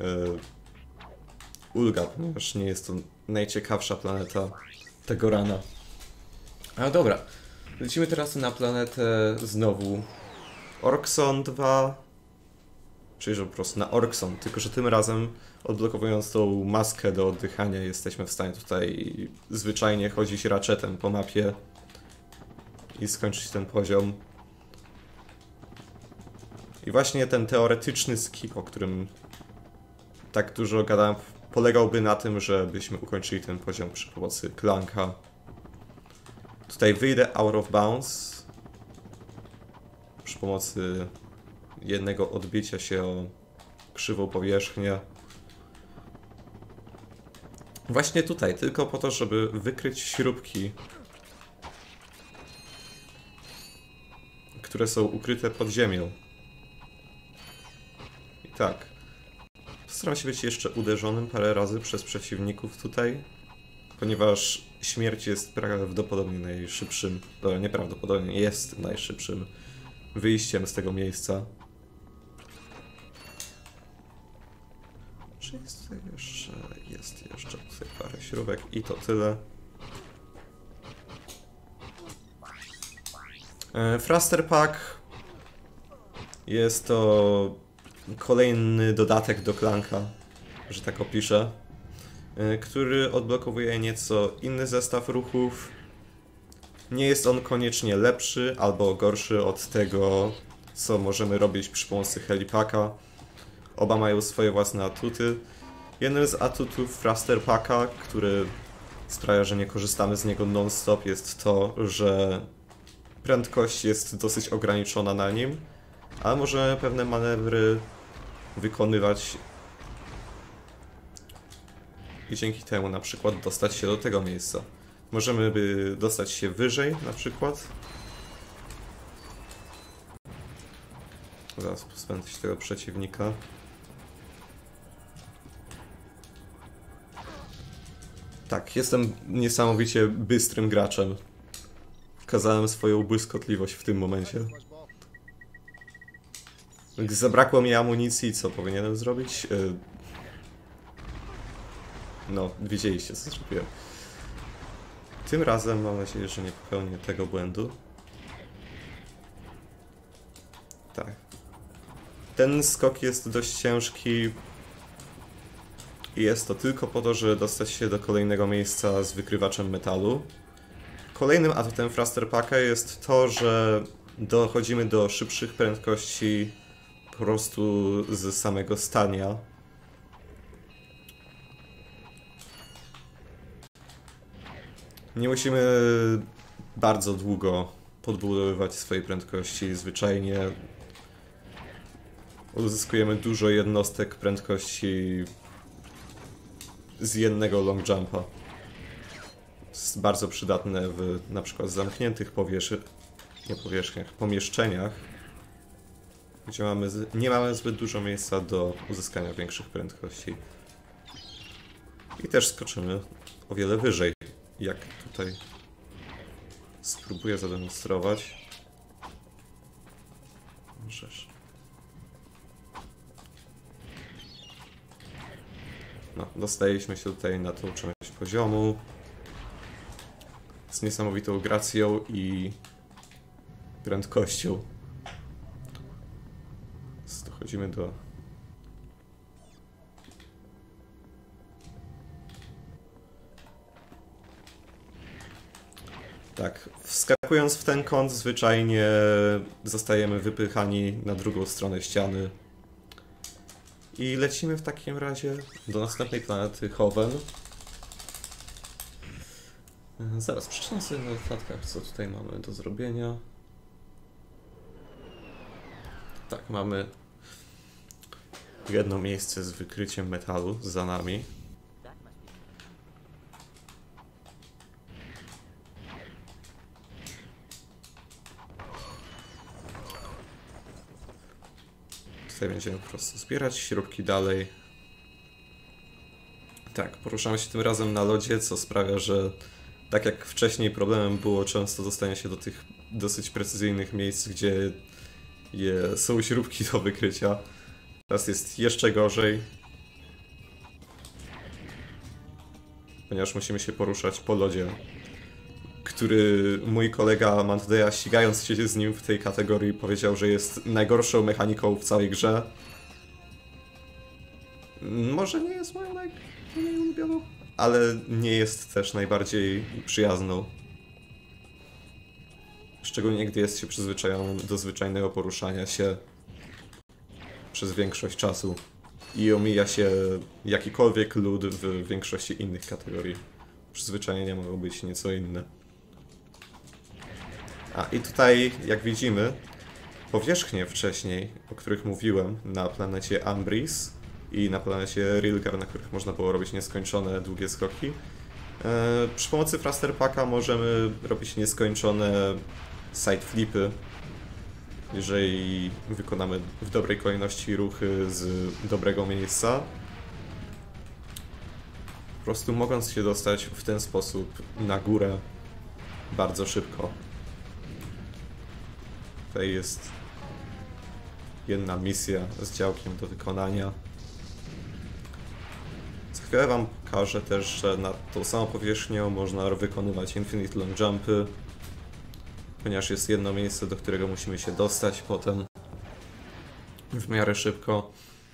ulga, ponieważ nie jest to najciekawsza planeta tego rana. Ale dobra, lecimy teraz na planetę znowu Orkson 2. Czyli że po prostu na Orkson, tylko że tym razem odblokowując tą maskę do oddychania jesteśmy w stanie tutaj zwyczajnie chodzić ratchetem po mapie i skończyć ten poziom. I właśnie ten teoretyczny skip, o którym tak dużo gadałem, polegałby na tym, żebyśmy ukończyli ten poziom przy pomocy Clanka. Tutaj wyjdę out of bounds przy pomocy jednego odbicia się o krzywą powierzchnię. Właśnie tutaj, tylko po to, żeby wykryć śrubki, które są ukryte pod ziemią. Tak. Postaram się być jeszcze uderzonym parę razy przez przeciwników tutaj, ponieważ śmierć jest prawdopodobnie najszybszym, nieprawdopodobnie jest najszybszym wyjściem z tego miejsca. Czy jest tutaj jeszcze? Jest jeszcze tutaj parę śrubek i to tyle. Thruster Pack jest to kolejny dodatek do Clanka, że tak opiszę, który odblokowuje nieco inny zestaw ruchów. Nie jest on koniecznie lepszy albo gorszy od tego, co możemy robić przy pomocy Helipacka. Oba mają swoje własne atuty. Jednym z atutów Thruster Packa, który sprawia, że nie korzystamy z niego non-stop, jest to, że prędkość jest dosyć ograniczona na nim, ale możemy pewne manewry wykonywać i dzięki temu na przykład dostać się do tego miejsca. Możemy dostać się wyżej na przykład. Zaraz pozbędę się tego przeciwnika. Tak, jestem niesamowicie bystrym graczem. Wykazałem swoją błyskotliwość w tym momencie. Gdy zabrakło mi amunicji, co powinienem zrobić? No, wiedzieliście, co zrobiłem. Tym razem mam nadzieję, że nie popełnię tego błędu. Tak. Ten skok jest dość ciężki. I jest to tylko po to, żeby dostać się do kolejnego miejsca z wykrywaczem metalu. Kolejnym atutem Thruster Packa jest to, że dochodzimy do szybszych prędkości po prostu z samego stania. Nie musimy bardzo długo podbudowywać swojej prędkości. Zwyczajnie uzyskujemy dużo jednostek prędkości z jednego long jumpa. Jest bardzo przydatne w na przykład zamkniętych pomieszczeniach, gdzie nie mamy zbyt dużo miejsca do uzyskania większych prędkości. I też skoczymy o wiele wyżej, jak tutaj spróbuję zademonstrować. Możesz. No, dostaliśmy się tutaj na tą część poziomu z niesamowitą gracją i prędkością. Dochodzimy do... Tak, wskakując w ten kąt zwyczajnie zostajemy wypychani na drugą stronę ściany. I lecimy w takim razie do następnej planety Hoven. Zaraz przeczytam sobie na notatkach, co tutaj mamy do zrobienia. Tak, mamy jedno miejsce z wykryciem metalu za nami. Tutaj będziemy po prostu zbierać śrubki dalej. Tak, poruszamy się tym razem na lodzie, co sprawia, że tak jak wcześniej problemem było często dostanie się do tych dosyć precyzyjnych miejsc, gdzie są śrubki do wykrycia. Teraz jest jeszcze gorzej, ponieważ musimy się poruszać po lodzie, który mój kolega Mantedeja, ścigając się z nim w tej kategorii, powiedział, że jest najgorszą mechaniką w całej grze. Może nie jest moją najmniej ulubioną, ale nie jest też najbardziej przyjazną. Szczególnie gdy jest się przyzwyczajonym do zwyczajnego poruszania się przez większość czasu i omija się jakikolwiek lód w większości innych kategorii. Przyzwyczajenia mogą być nieco inne. A i tutaj, jak widzimy, powierzchnie wcześniej, o których mówiłem, na planecie Ambris i na planecie Rilgar, na których można było robić nieskończone długie skoki, przy pomocy Thruster Packa możemy robić nieskończone side flipy, jeżeli wykonamy w dobrej kolejności ruchy z dobrego miejsca. Po prostu mogąc się dostać w ten sposób na górę bardzo szybko. Tutaj jest jedna misja z działkiem do wykonania. Za chwilę wam pokażę też, że na tą samą powierzchnią można wykonywać Infinite Long Jumpy, ponieważ jest jedno miejsce, do którego musimy się dostać potem w miarę szybko.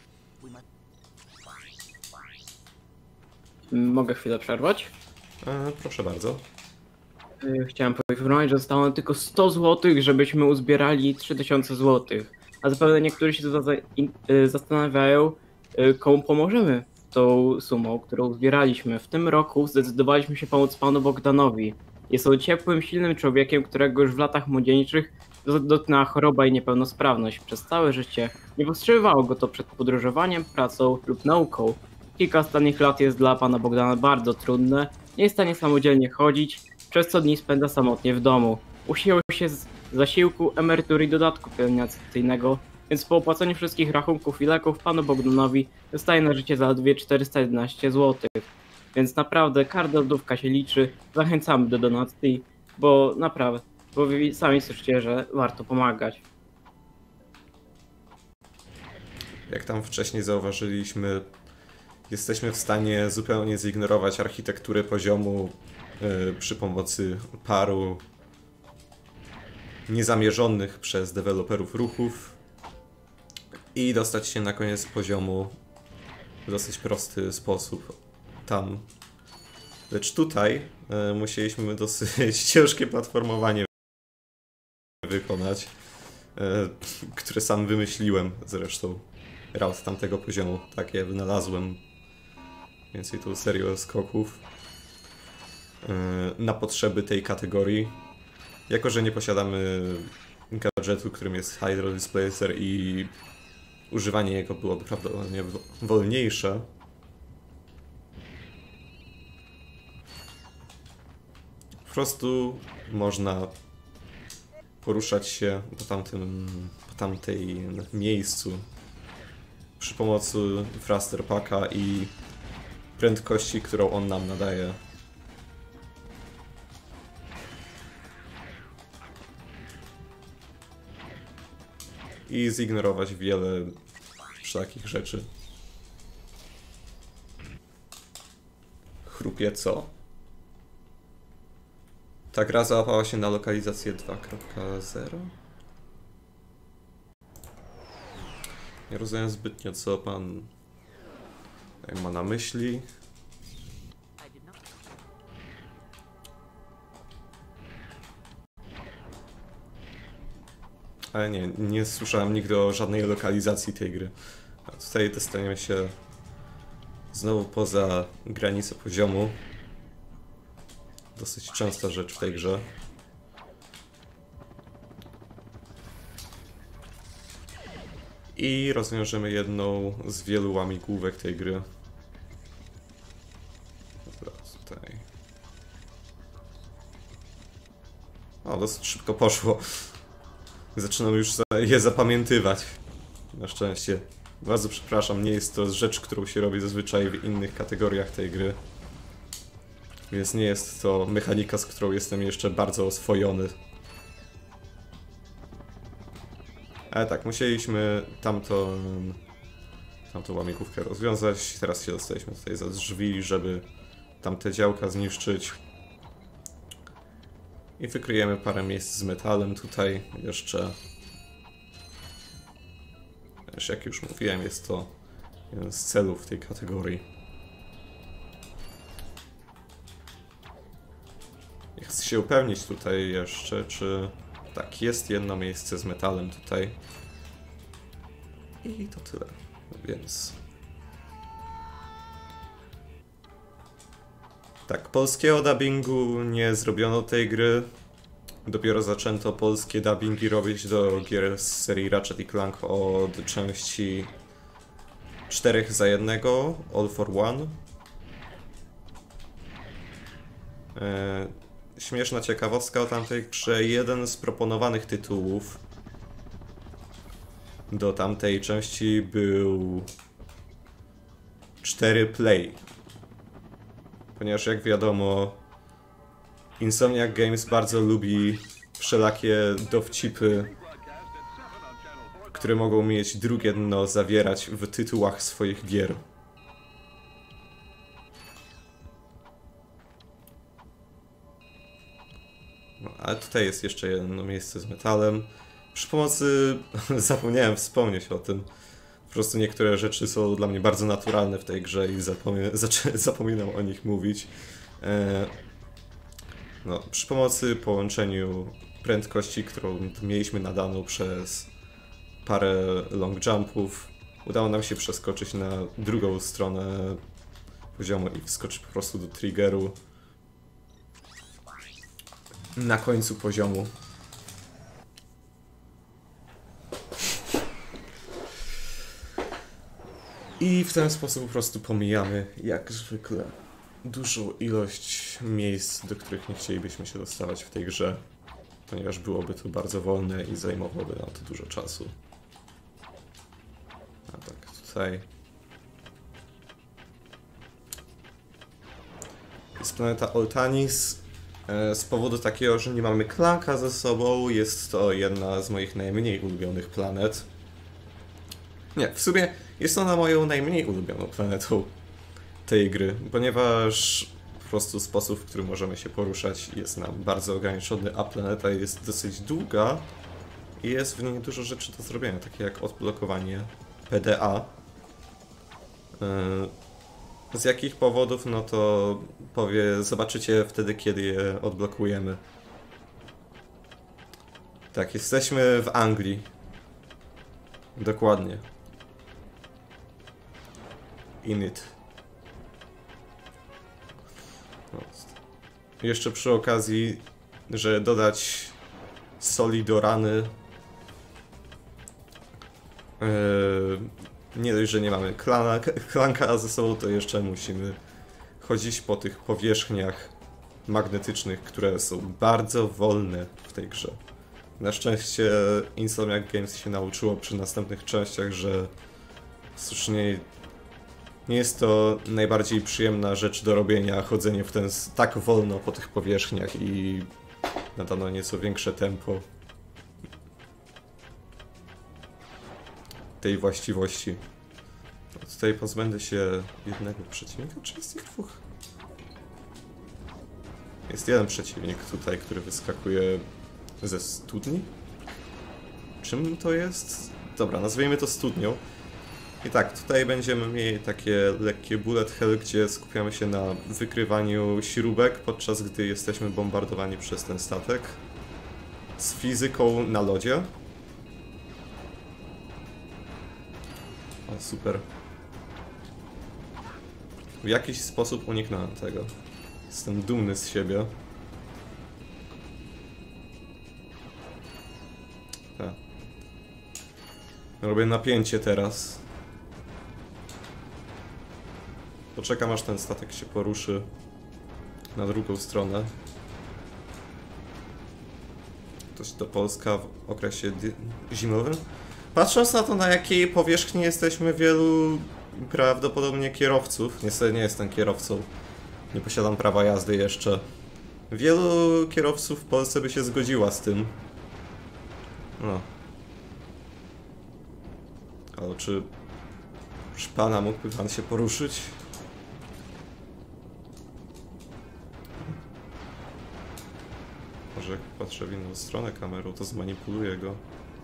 Mogę chwilę przerwać? Proszę bardzo. Chciałem poinformować, że zostało nam tylko 100 zł, żebyśmy uzbierali 3000 zł. A zapewne niektórzy się tu zastanawiają, komu pomożemy tą sumą, którą zbieraliśmy. W tym roku zdecydowaliśmy się pomóc panu Bogdanowi. Jest on ciepłym, silnym człowiekiem, którego już w latach młodzieńczych dotknęła choroba i niepełnosprawność. Przez całe życie nie powstrzymywało go to przed podróżowaniem, pracą lub nauką. Kilka ostatnich lat jest dla pana Bogdana bardzo trudne. Nie jest w stanie samodzielnie chodzić, przez co dni spędza samotnie w domu. Usiłuje się z zasiłku, emerytury i dodatku pielęgnacyjnego, więc po opłaceniu wszystkich rachunków i leków panu Bogdanowi zostaje na życie zaledwie 411 zł. Więc naprawdę każda lodówka się liczy, zachęcamy do donacji, bo naprawdę, bo wy sami słyszycie, że warto pomagać. Jak tam wcześniej zauważyliśmy, jesteśmy w stanie zupełnie zignorować architekturę poziomu przy pomocy paru niezamierzonych przez deweloperów ruchów i dostać się na koniec poziomu w dosyć prosty sposób tam. Lecz tutaj musieliśmy dosyć ciężkie platformowanie wykonać, które sam wymyśliłem zresztą raz tamtego poziomu. Takie wynalazłem więcej tą serię skoków na potrzeby tej kategorii. Jako że nie posiadamy gadżetu, którym jest Hydro Displacer i używanie jego byłoby prawdopodobnie wolniejsze, po prostu można poruszać się po tamtej miejscu przy pomocy Thruster Packa i prędkości, którą on nam nadaje. I zignorować wiele wszelakich rzeczy. Chrupie co? Ta gra załapała się na lokalizację 2.0? Nie rozumiem zbytnio, co pan ma na myśli. Ale nie słyszałem nigdy o żadnej lokalizacji tej gry. A tutaj dostaniemy się znowu poza granicę poziomu. Dosyć częsta rzecz w tej grze. I rozwiążemy jedną z wielu łamigłówek tej gry. Teraz tutaj. O, dosyć szybko poszło. Zaczynam już je zapamiętywać. Na szczęście. Bardzo przepraszam, nie jest to rzecz, którą się robi zazwyczaj w innych kategoriach tej gry. Więc nie jest to mechanika, z którą jestem jeszcze bardzo oswojony. Ale tak, musieliśmy tamtą łamigłówkę rozwiązać. Teraz się dostaliśmy tutaj za drzwi, żeby tamte działka zniszczyć. I wykryjemy parę miejsc z metalem tutaj jeszcze. Jak już mówiłem, jest to jeden z celów tej kategorii. Ja chcę się upewnić tutaj jeszcze, czy tak, jest jedno miejsce z metalem tutaj. I to tyle, więc... Tak, polskiego dubbingu nie zrobiono tej gry. Dopiero zaczęto polskie dubbingi robić do gier z serii Ratchet & Clank od części 4 za 1, All for One. Śmieszna ciekawostka o tamtej grze, jeden z proponowanych tytułów do tamtej części był 4 play. Ponieważ jak wiadomo, Insomniac Games bardzo lubi wszelakie dowcipy, które mogą mieć drugie dno zawierać w tytułach swoich gier. No, ale tutaj jest jeszcze jedno miejsce z metalem. Przy pomocy... zapomniałem wspomnieć o tym. Po prostu niektóre rzeczy są dla mnie bardzo naturalne w tej grze i zapominam o nich mówić. No, przy pomocy połączeniu prędkości, którą mieliśmy nadaną przez parę long jumpów, udało nam się przeskoczyć na drugą stronę poziomu i wskoczyć po prostu do triggeru na końcu poziomu. I w ten sposób po prostu pomijamy, jak zwykle, dużą ilość miejsc, do których nie chcielibyśmy się dostawać w tej grze, ponieważ byłoby to bardzo wolne i zajmowałoby nam to dużo czasu. A tak, tutaj jest planeta Oltanis. Z powodu takiego, że nie mamy Clanka ze sobą, jest to jedna z moich najmniej ulubionych planet. Nie, w sumie jest ona moją najmniej ulubioną planetą tej gry, ponieważ po prostu sposób, w którym możemy się poruszać jest nam bardzo ograniczony, a planeta jest dosyć długa i jest w niej dużo rzeczy do zrobienia, takie jak odblokowanie PDA. Z jakich powodów, no to zobaczycie wtedy, kiedy je odblokujemy. Tak, jesteśmy w Anglii. Dokładnie. Init. No. Jeszcze przy okazji, że dodać soli do rany. Nie dość, że nie mamy klanka ze sobą, to jeszcze musimy chodzić po tych powierzchniach magnetycznych, które są bardzo wolne w tej grze. Na szczęście Insomniac Games się nauczyło przy następnych częściach, że cóż, nie jest to najbardziej przyjemna rzecz do robienia, chodzenie tak wolno po tych powierzchniach i nadano nieco większe tempo tej właściwości. No, tutaj pozbędę się jednego przeciwnika, czy jest ich dwóch? Jest jeden przeciwnik tutaj, który wyskakuje ze studni? Czym to jest? Dobra, nazwijmy to studnią. I tak, tutaj będziemy mieli takie lekkie bullet hell, gdzie skupiamy się na wykrywaniu śrubek, podczas gdy jesteśmy bombardowani przez ten statek. Z fizyką na lodzie. O, super. W jakiś sposób uniknąłem tego. Jestem dumny z siebie. Tak. Robię napięcie teraz. Poczekam, aż ten statek się poruszy na drugą stronę. To Polska w okresie zimowym. Patrząc na to, na jakiej powierzchni jesteśmy, wielu prawdopodobnie kierowców, niestety nie jestem kierowcą, nie posiadam prawa jazdy jeszcze, wielu kierowców w Polsce by się zgodziła z tym. No. Ale czy pana mógłby pan się poruszyć? Może jak patrzę w inną stronę kamerą, to zmanipuluję go.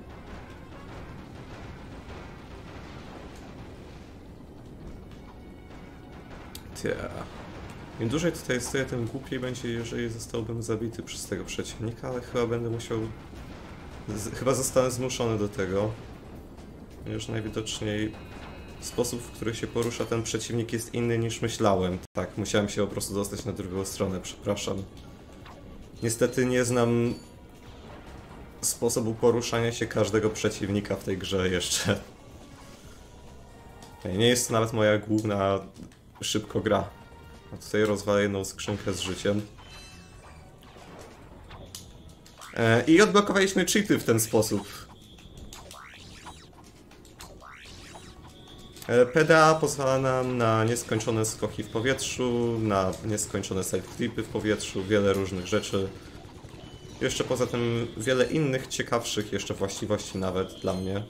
Im dłużej tutaj stoję, tym głupiej będzie, jeżeli zostałbym zabity przez tego przeciwnika, ale chyba będę musiał... Chyba zostanę zmuszony do tego. Już najwidoczniej sposób, w który się porusza ten przeciwnik jest inny niż myślałem. Tak, musiałem się po prostu dostać na drugą stronę, przepraszam. Niestety nie znam sposobu poruszania się każdego przeciwnika w tej grze jeszcze. Nie jest to nawet moja główna szybko gra. A tutaj rozwalę jedną skrzynkę z życiem. I odblokowaliśmy cheaty w ten sposób. PDA pozwala nam na nieskończone skoki w powietrzu, na nieskończone sideflipy w powietrzu, wiele różnych rzeczy. Jeszcze poza tym wiele innych ciekawszych jeszcze właściwości nawet dla mnie.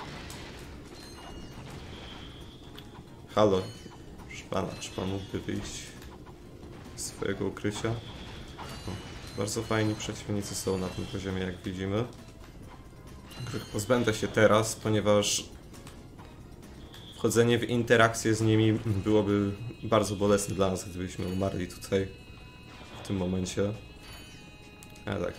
Halo, proszę pana, czy pan mógłby wyjść z swojego ukrycia? Bardzo fajni przeciwnicy są na tym poziomie, jak widzimy, których pozbędę się teraz, ponieważ wchodzenie w interakcję z nimi byłoby bardzo bolesne dla nas, gdybyśmy umarli tutaj w tym momencie. A tak.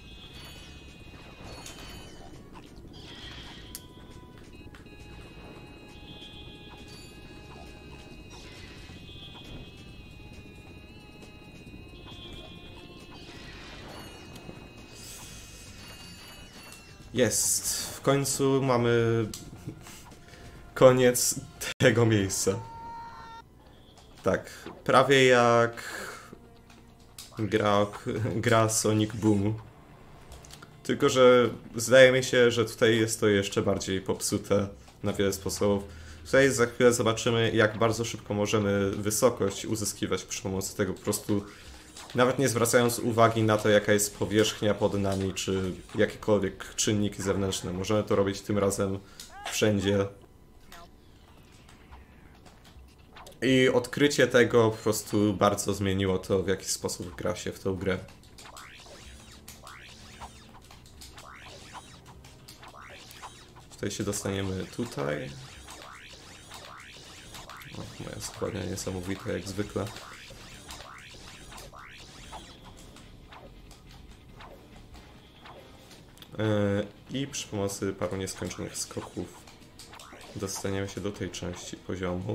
Jest. W końcu mamy koniec tego miejsca. Tak, prawie jak gra Sonic Boom. Tylko że zdaje mi się, że tutaj jest to jeszcze bardziej popsute na wiele sposobów. Tutaj za chwilę zobaczymy, jak bardzo szybko możemy wysokość uzyskiwać przy pomocy tego, po prostu nawet nie zwracając uwagi na to, jaka jest powierzchnia pod nami, czy jakiekolwiek czynniki zewnętrzne. Możemy to robić tym razem wszędzie. I odkrycie tego po prostu bardzo zmieniło to, w jaki sposób gra się w tą grę. Tutaj się dostaniemy tutaj. O, moja składnia niesamowita jak zwykle. I przy pomocy paru nieskończonych skoków dostaniemy się do tej części poziomu,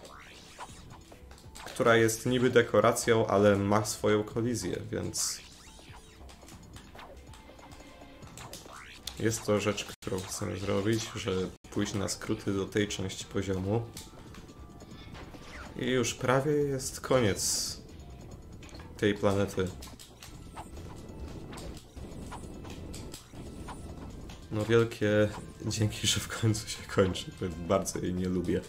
która jest niby dekoracją, ale ma swoją kolizję, więc jest to rzecz, którą chcemy zrobić, żeby pójść na skróty do tej części poziomu. I już prawie jest koniec tej planety. No wielkie dzięki, że w końcu się kończy, bo bardzo jej nie lubię.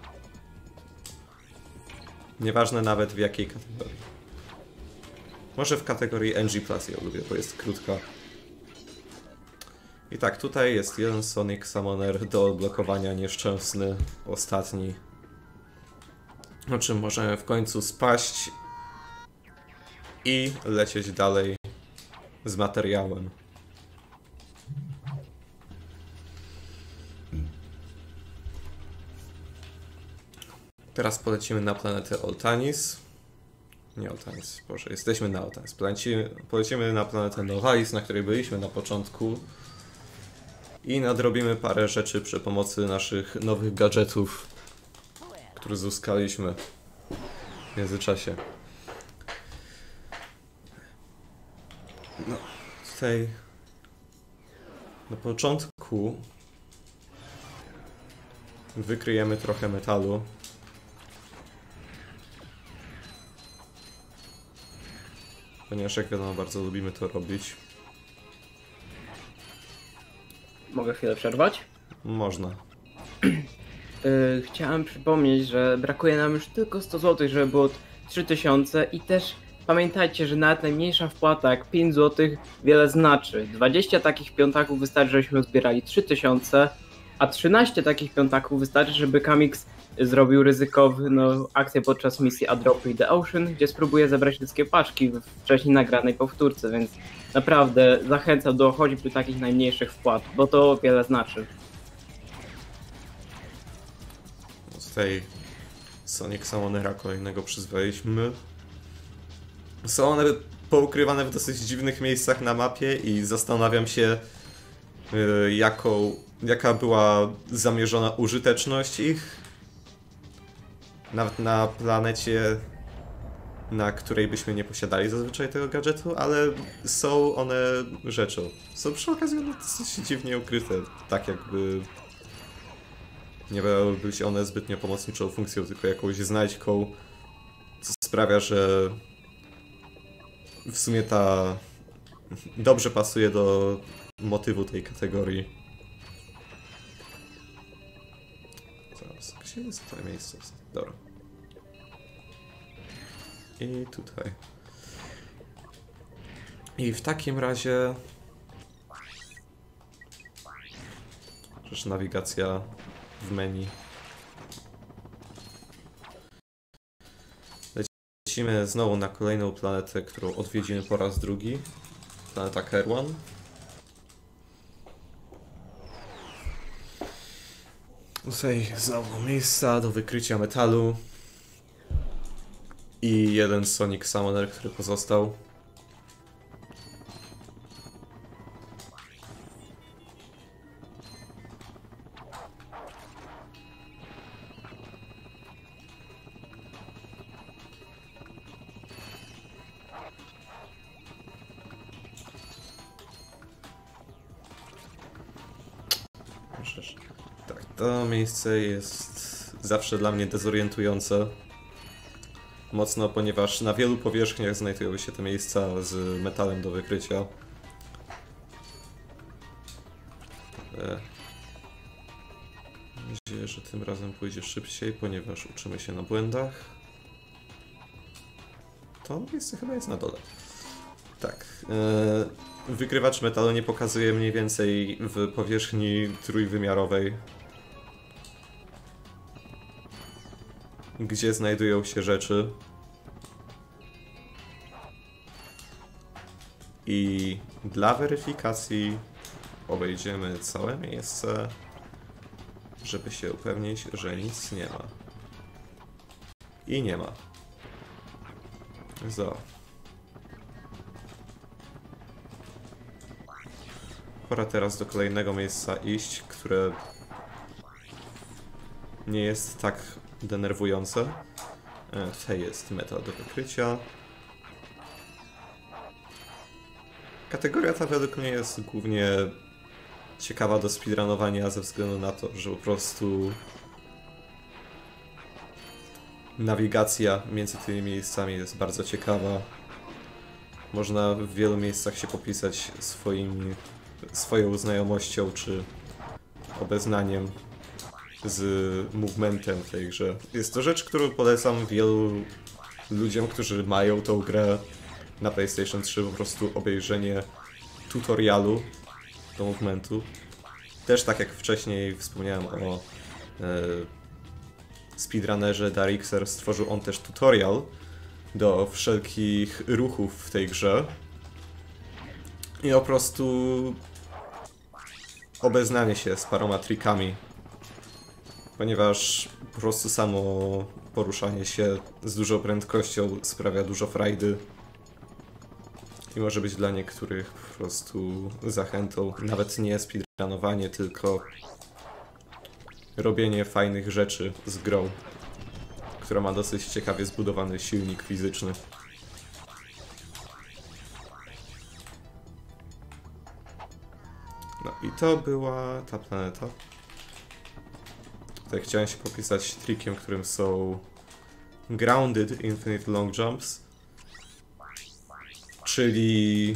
Nieważne nawet w jakiej kategorii. Może w kategorii NG+, ja lubię, bo jest krótka. I tak, tutaj jest jeden Sonic Summoner do odblokowania, nieszczęsny, ostatni. O czym możemy w końcu spaść i lecieć dalej z materiałem. Teraz polecimy na planetę Oltanis. Nie Oltanis, Boże, jesteśmy na Oltanis. Polecimy na planetę Novalis, na której byliśmy na początku. I nadrobimy parę rzeczy przy pomocy naszych nowych gadżetów, które uzyskaliśmy w międzyczasie. No, tutaj na początku wykryjemy trochę metalu. Ponieważ jak wiadomo, bardzo lubimy to robić. Mogę chwilę przerwać? Można. Chciałem przypomnieć, że brakuje nam już tylko 100 zł, żeby było 3000 i też pamiętajcie, że nawet najmniejsza wpłata jak 5 zł wiele znaczy. 20 takich piątaków wystarczy, żebyśmy zbierali 3000, a 13 takich piątaków wystarczy, żeby Kamix zrobił ryzykowną akcję podczas misji A Drop in the Ocean, gdzie spróbuje zebrać wszystkie paczki w wcześniej nagranej powtórce, więc naprawdę zachęcam do choćby takich najmniejszych wpłat, bo to wiele znaczy. Tutaj Sonic Summonera kolejnego przyzwaliśmy. Są one poukrywane w dosyć dziwnych miejscach na mapie i zastanawiam się, jaka była zamierzona użyteczność ich. Nawet na planecie, na której byśmy nie posiadali zazwyczaj tego gadżetu, ale są one rzeczą. Są przy okazji one dosyć dziwnie ukryte, tak jakby nie były być one zbytnio pomocniczą funkcją, tylko jakąś znajdźką, co sprawia, że w sumie ta dobrze pasuje do motywu tej kategorii. Zaraz, gdzie Gdzie jest to miejsce? Dobra. I tutaj. I w takim razie... Przecież nawigacja w menu. Lecimy znowu na kolejną planetę, którą odwiedzimy po raz drugi. Planeta Kerwan. Tutaj znowu miejsca do wykrycia metalu. I jeden Sonic Summoner, który pozostał. Tak, to miejsce jest zawsze dla mnie dezorientujące. Mocno, ponieważ na wielu powierzchniach znajdują się te miejsca z metalem do wykrycia. Mam nadzieję, że tym razem pójdzie szybciej, ponieważ uczymy się na błędach. To miejsce chyba jest na dole. Tak. Wykrywacz metalu nie pokazuje mniej więcej w powierzchni trójwymiarowej, gdzie znajdują się rzeczy. I dla weryfikacji obejdziemy całe miejsce, żeby się upewnić, że nic nie ma. I nie ma. Pora teraz do kolejnego miejsca iść, które nie jest tak denerwujące. Tutaj jest metal do wykrycia. Kategoria ta według mnie jest głównie ciekawa do speedrunowania ze względu na to, że po prostu nawigacja między tymi miejscami jest bardzo ciekawa. Można w wielu miejscach się popisać swoją znajomością czy obeznaniem z movementem w tej grze. Jest to rzecz, którą polecam wielu ludziom, którzy mają tą grę na PlayStation 3, po prostu obejrzenie tutorialu do movementu. Też tak jak wcześniej wspomniałem o speedrunnerze Darixer, stworzył on też tutorial do wszelkich ruchów w tej grze. I po prostu obeznanie się z paroma trikami, ponieważ po prostu samo poruszanie się z dużą prędkością sprawia dużo frajdy i może być dla niektórych po prostu zachętą. Nawet nie speedrunowanie, tylko robienie fajnych rzeczy z grą, która ma dosyć ciekawie zbudowany silnik fizyczny. No i to była ta planeta. Tutaj chciałem się popisać trikiem, którym są Grounded Infinite Long Jumps, czyli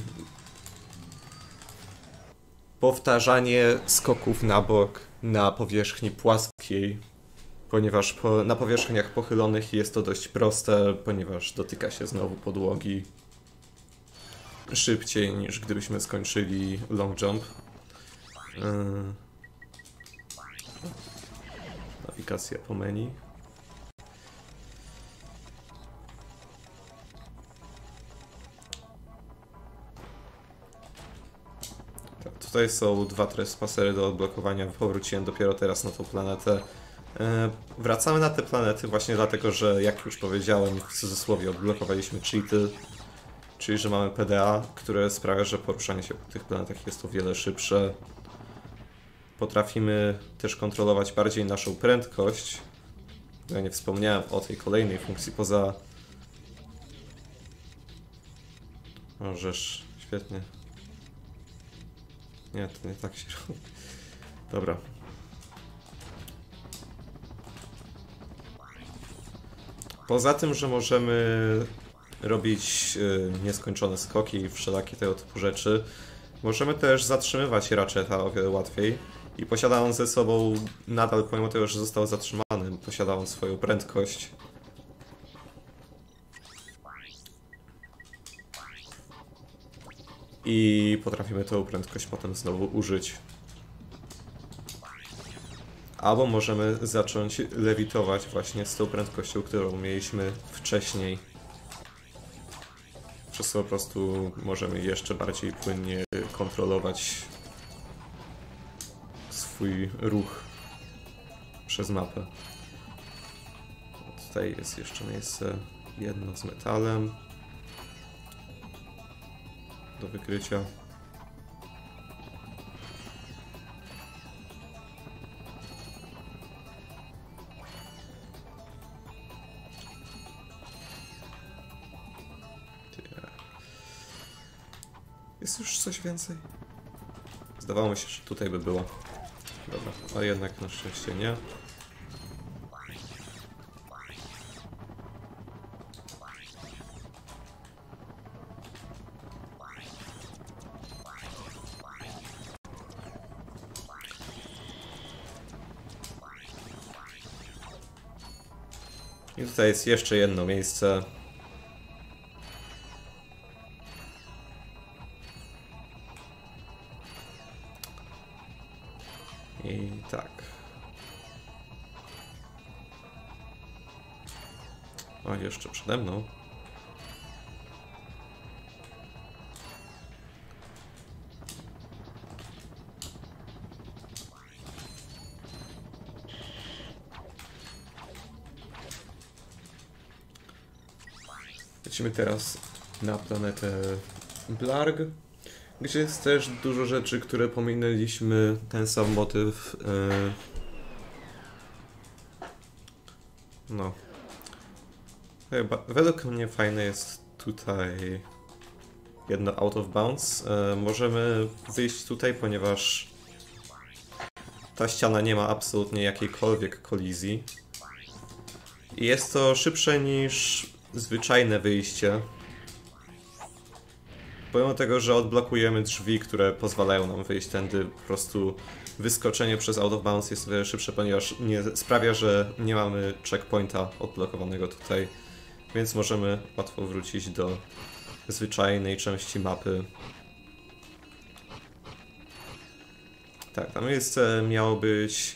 powtarzanie skoków na bok na powierzchni płaskiej, ponieważ na powierzchniach pochylonych jest to dość proste, ponieważ dotyka się znowu podłogi szybciej niż gdybyśmy skończyli long jump. Nawigacja po menu. Tak, tutaj są dwa trespassery do odblokowania. Powróciłem dopiero teraz na tą planetę. Wracamy na te planety właśnie dlatego, że jak już powiedziałem, w cudzysłowie odblokowaliśmy cheaty, czyli że mamy PDA, które sprawia, że poruszanie się po tych planetach jest o wiele szybsze. Potrafimy też kontrolować bardziej naszą prędkość. Ja nie wspomniałem o tej kolejnej funkcji poza... Możesz, świetnie. Nie, to nie tak się robi. Dobra. Poza tym, że możemy robić nieskończone skoki i wszelakie tego typu rzeczy, możemy też zatrzymywać Ratcheta o wiele łatwiej. I posiada on ze sobą nadal, pomimo tego, że został zatrzymany, posiada on swoją prędkość. I potrafimy tą prędkość potem znowu użyć. Albo możemy zacząć lewitować właśnie z tą prędkością, którą mieliśmy wcześniej. Przez to po prostu możemy jeszcze bardziej płynnie kontrolować swój ruch przez mapę. Tutaj jest jeszcze miejsce jedno z metalem do wykrycia. Jest już coś więcej? Zdawało mi się, że tutaj by było. Dobra, a jednak na szczęście nie. I tutaj jest jeszcze jedno miejsce. I tak. O, jeszcze przede mną. Lecimy teraz na planetę Blarg, gdzie jest też dużo rzeczy, które pominęliśmy. Ten sam motyw. No. Chyba, według mnie fajne jest tutaj jedno out of bounds. Możemy wyjść tutaj, ponieważ ta ściana nie ma absolutnie jakiejkolwiek kolizji. I jest to szybsze niż zwyczajne wyjście. Pomimo tego, że odblokujemy drzwi, które pozwalają nam wyjść tędy, po prostu wyskoczenie przez out of bounds jest o wiele szybsze, ponieważ nie sprawia, że nie mamy checkpointa odblokowanego tutaj, więc możemy łatwo wrócić do zwyczajnej części mapy. Tak, tam miejsce miało być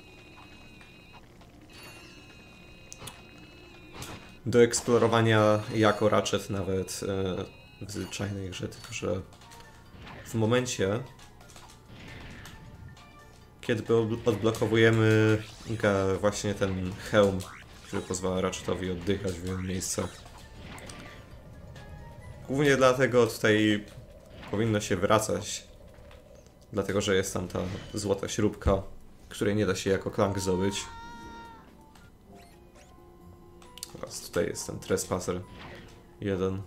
do eksplorowania jako Ratchet nawet w zwyczajnej grze, tylko że w momencie, kiedy odblokowujemy właśnie ten hełm, który pozwala Ratchetowi oddychać w wielu miejscach. Głównie dlatego tutaj powinno się wracać, dlatego że jest tam ta złota śrubka, której nie da się jako klank zdobyć. Oraz tutaj jest ten trespasser 1.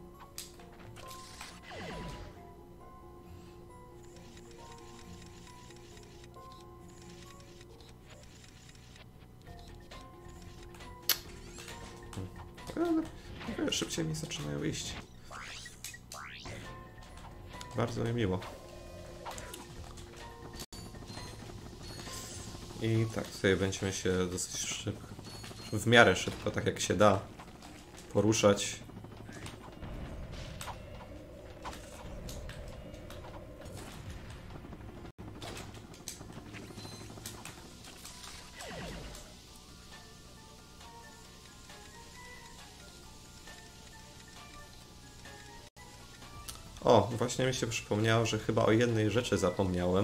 Ale szybciej mi zaczynają iść. Bardzo mi miło. I tak, tutaj będziemy się dosyć szybko, w miarę szybko, tak jak się da, poruszać. O, właśnie mi się przypomniało, że chyba o jednej rzeczy zapomniałem.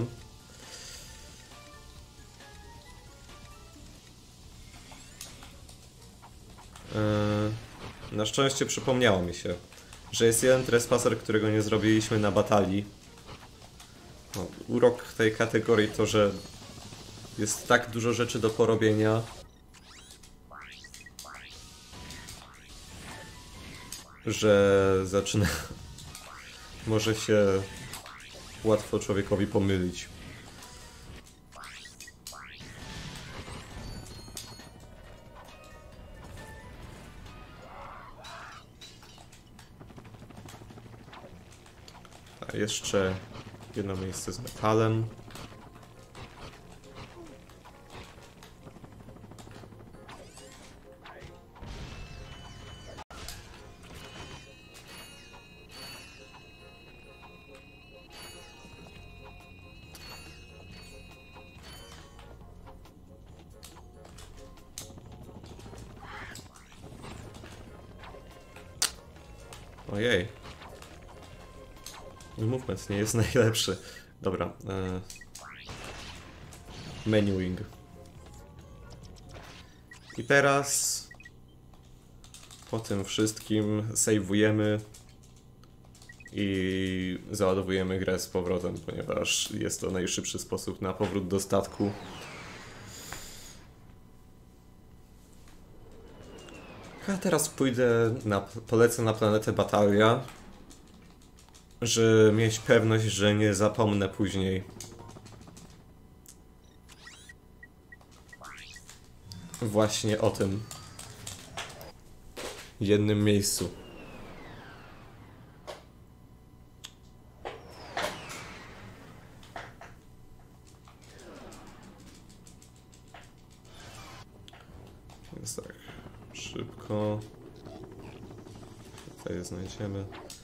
Na szczęście przypomniało mi się, że jest jeden trespasser, którego nie zrobiliśmy na batalii. No, urok tej kategorii to, że jest tak dużo rzeczy do porobienia, że zaczyna... może się łatwo człowiekowi pomylić. A jeszcze jedno miejsce z metalem. Ojej. Movement nie jest najlepszy. Dobra. Menuing. I teraz po tym wszystkim save'ujemy i załadowujemy grę z powrotem, ponieważ jest to najszybszy sposób na powrót do statku. A teraz polecę na planetę Batalia, żeby mieć pewność, że nie zapomnę później. Właśnie o tym jednym miejscu. Więc tak, szybko tutaj je znajdziemy.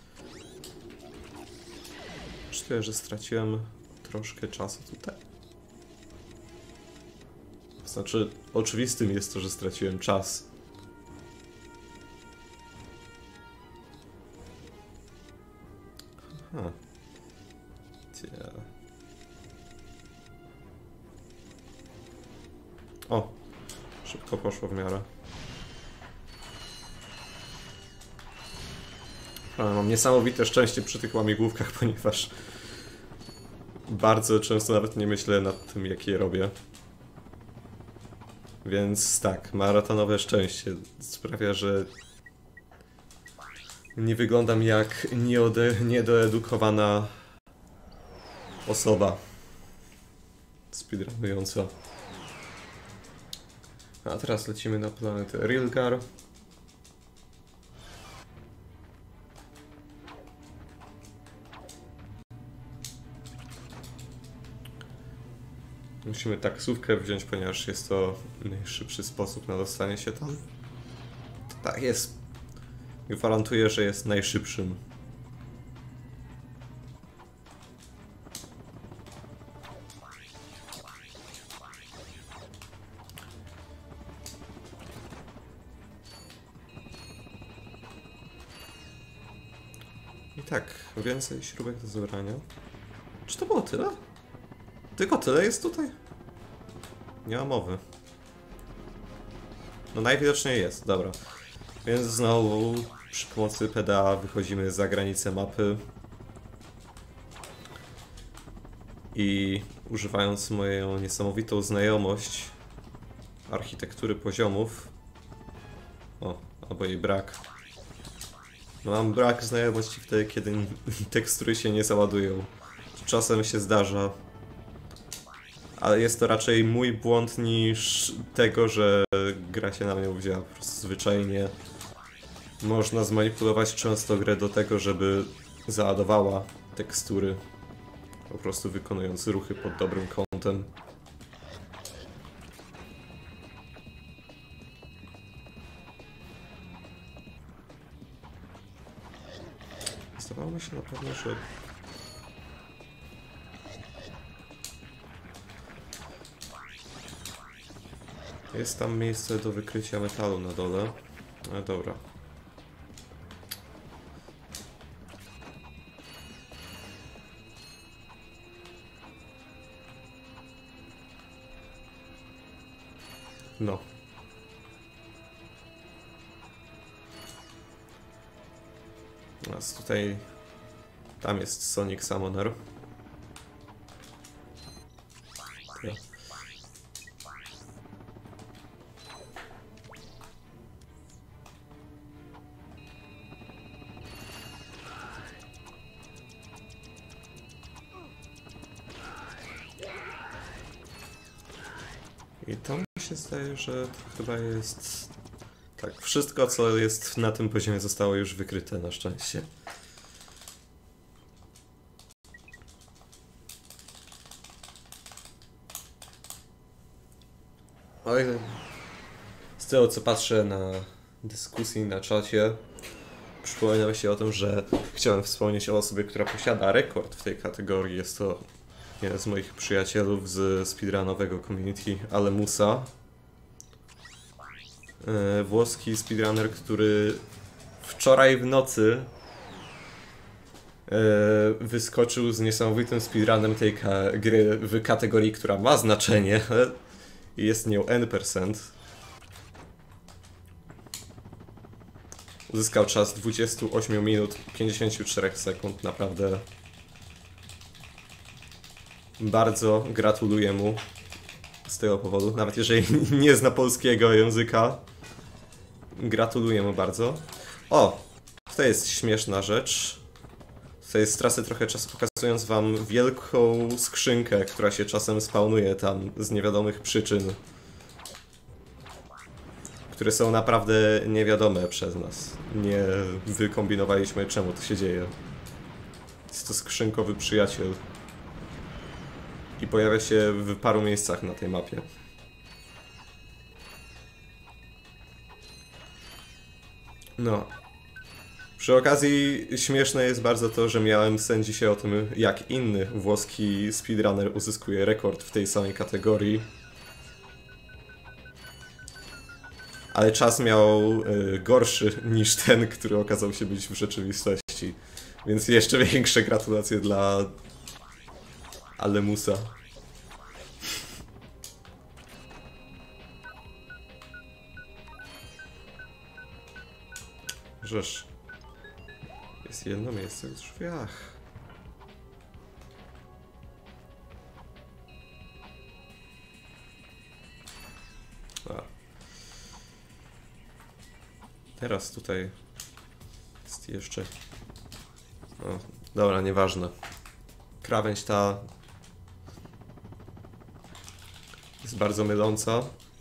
Czuję, że straciłem troszkę czasu tutaj. Znaczy, oczywistym jest to, że straciłem czas. Aha. O! Szybko poszło w miarę. Ale mam niesamowite szczęście przy tych łamigłówkach, ponieważ bardzo często nawet nie myślę nad tym, jak je robię. Więc tak, maratonowe szczęście sprawia, że nie wyglądam jak niedoedukowana osoba speedrunująca. A teraz lecimy na planetę Rilgar. Musimy taksówkę wziąć, ponieważ jest to najszybszy sposób na dostanie się tam. Tak jest. Gwarantuję, że jest najszybszym. I tak, więcej śrubek do zebrania. Czy to było tyle? Tylko tyle jest tutaj? Nie ma mowy. No najwidoczniej jest, dobra. Więc znowu przy pomocy PDA wychodzimy za granicę mapy. I używając moją niesamowitą znajomość architektury poziomów, albo jej brak. No mam brak znajomości wtedy, kiedy tekstury się nie załadują. Czasem się zdarza. Ale jest to raczej mój błąd niż tego, że gra się na mnie uwzięła. Po prostu zwyczajnie można zmanipulować często grę do tego, żeby załadowała tekstury, po prostu wykonując ruchy pod dobrym kątem. Zdawało mi się na pewno, że jest tam miejsce do wykrycia metalu na dole. Ale dobra. No. Teraz tutaj... Tam jest Sonic Summoner. Ja. I to mi się zdaje, że to chyba jest... Tak, wszystko co jest na tym poziomie zostało już wykryte na szczęście. Oj, z tego co patrzę na dyskusji na czacie, przypominam się o tym, że chciałem wspomnieć o osobie, która posiada rekord w tej kategorii. Jest to jeden z moich przyjacielów z speedrunowego community, Alemusa. Włoski speedrunner, który wczoraj w nocy wyskoczył z niesamowitym speedrunem tej gry w kategorii, która ma znaczenie. Jest nią N%. Uzyskał czas 28 minut 54 sekund. Naprawdę bardzo gratuluję mu z tego powodu. Nawet jeżeli nie zna polskiego języka, gratuluję mu bardzo. O! To jest śmieszna rzecz. Tutaj stracę trochę czasu, pokazując wam wielką skrzynkę, która się czasem spawnuje tam z niewiadomych przyczyn. Które są naprawdę niewiadome przez nas. Nie wykombinowaliśmy, czemu to się dzieje. Jest to skrzynkowy przyjaciel. I pojawia się w paru miejscach na tej mapie. No. Przy okazji śmieszne jest bardzo to, że miałem sen dzisiaj o tym, jak inny włoski speedrunner uzyskuje rekord w tej samej kategorii. Ale czas miał gorszy niż ten, który okazał się być w rzeczywistości. Więc jeszcze większe gratulacje dla Alemusa. Żeż. Jest jedno miejsce w drzwiach. A. Teraz tutaj jest jeszcze... O, dobra, nieważne. Krawędź ta jest bardzo myląca.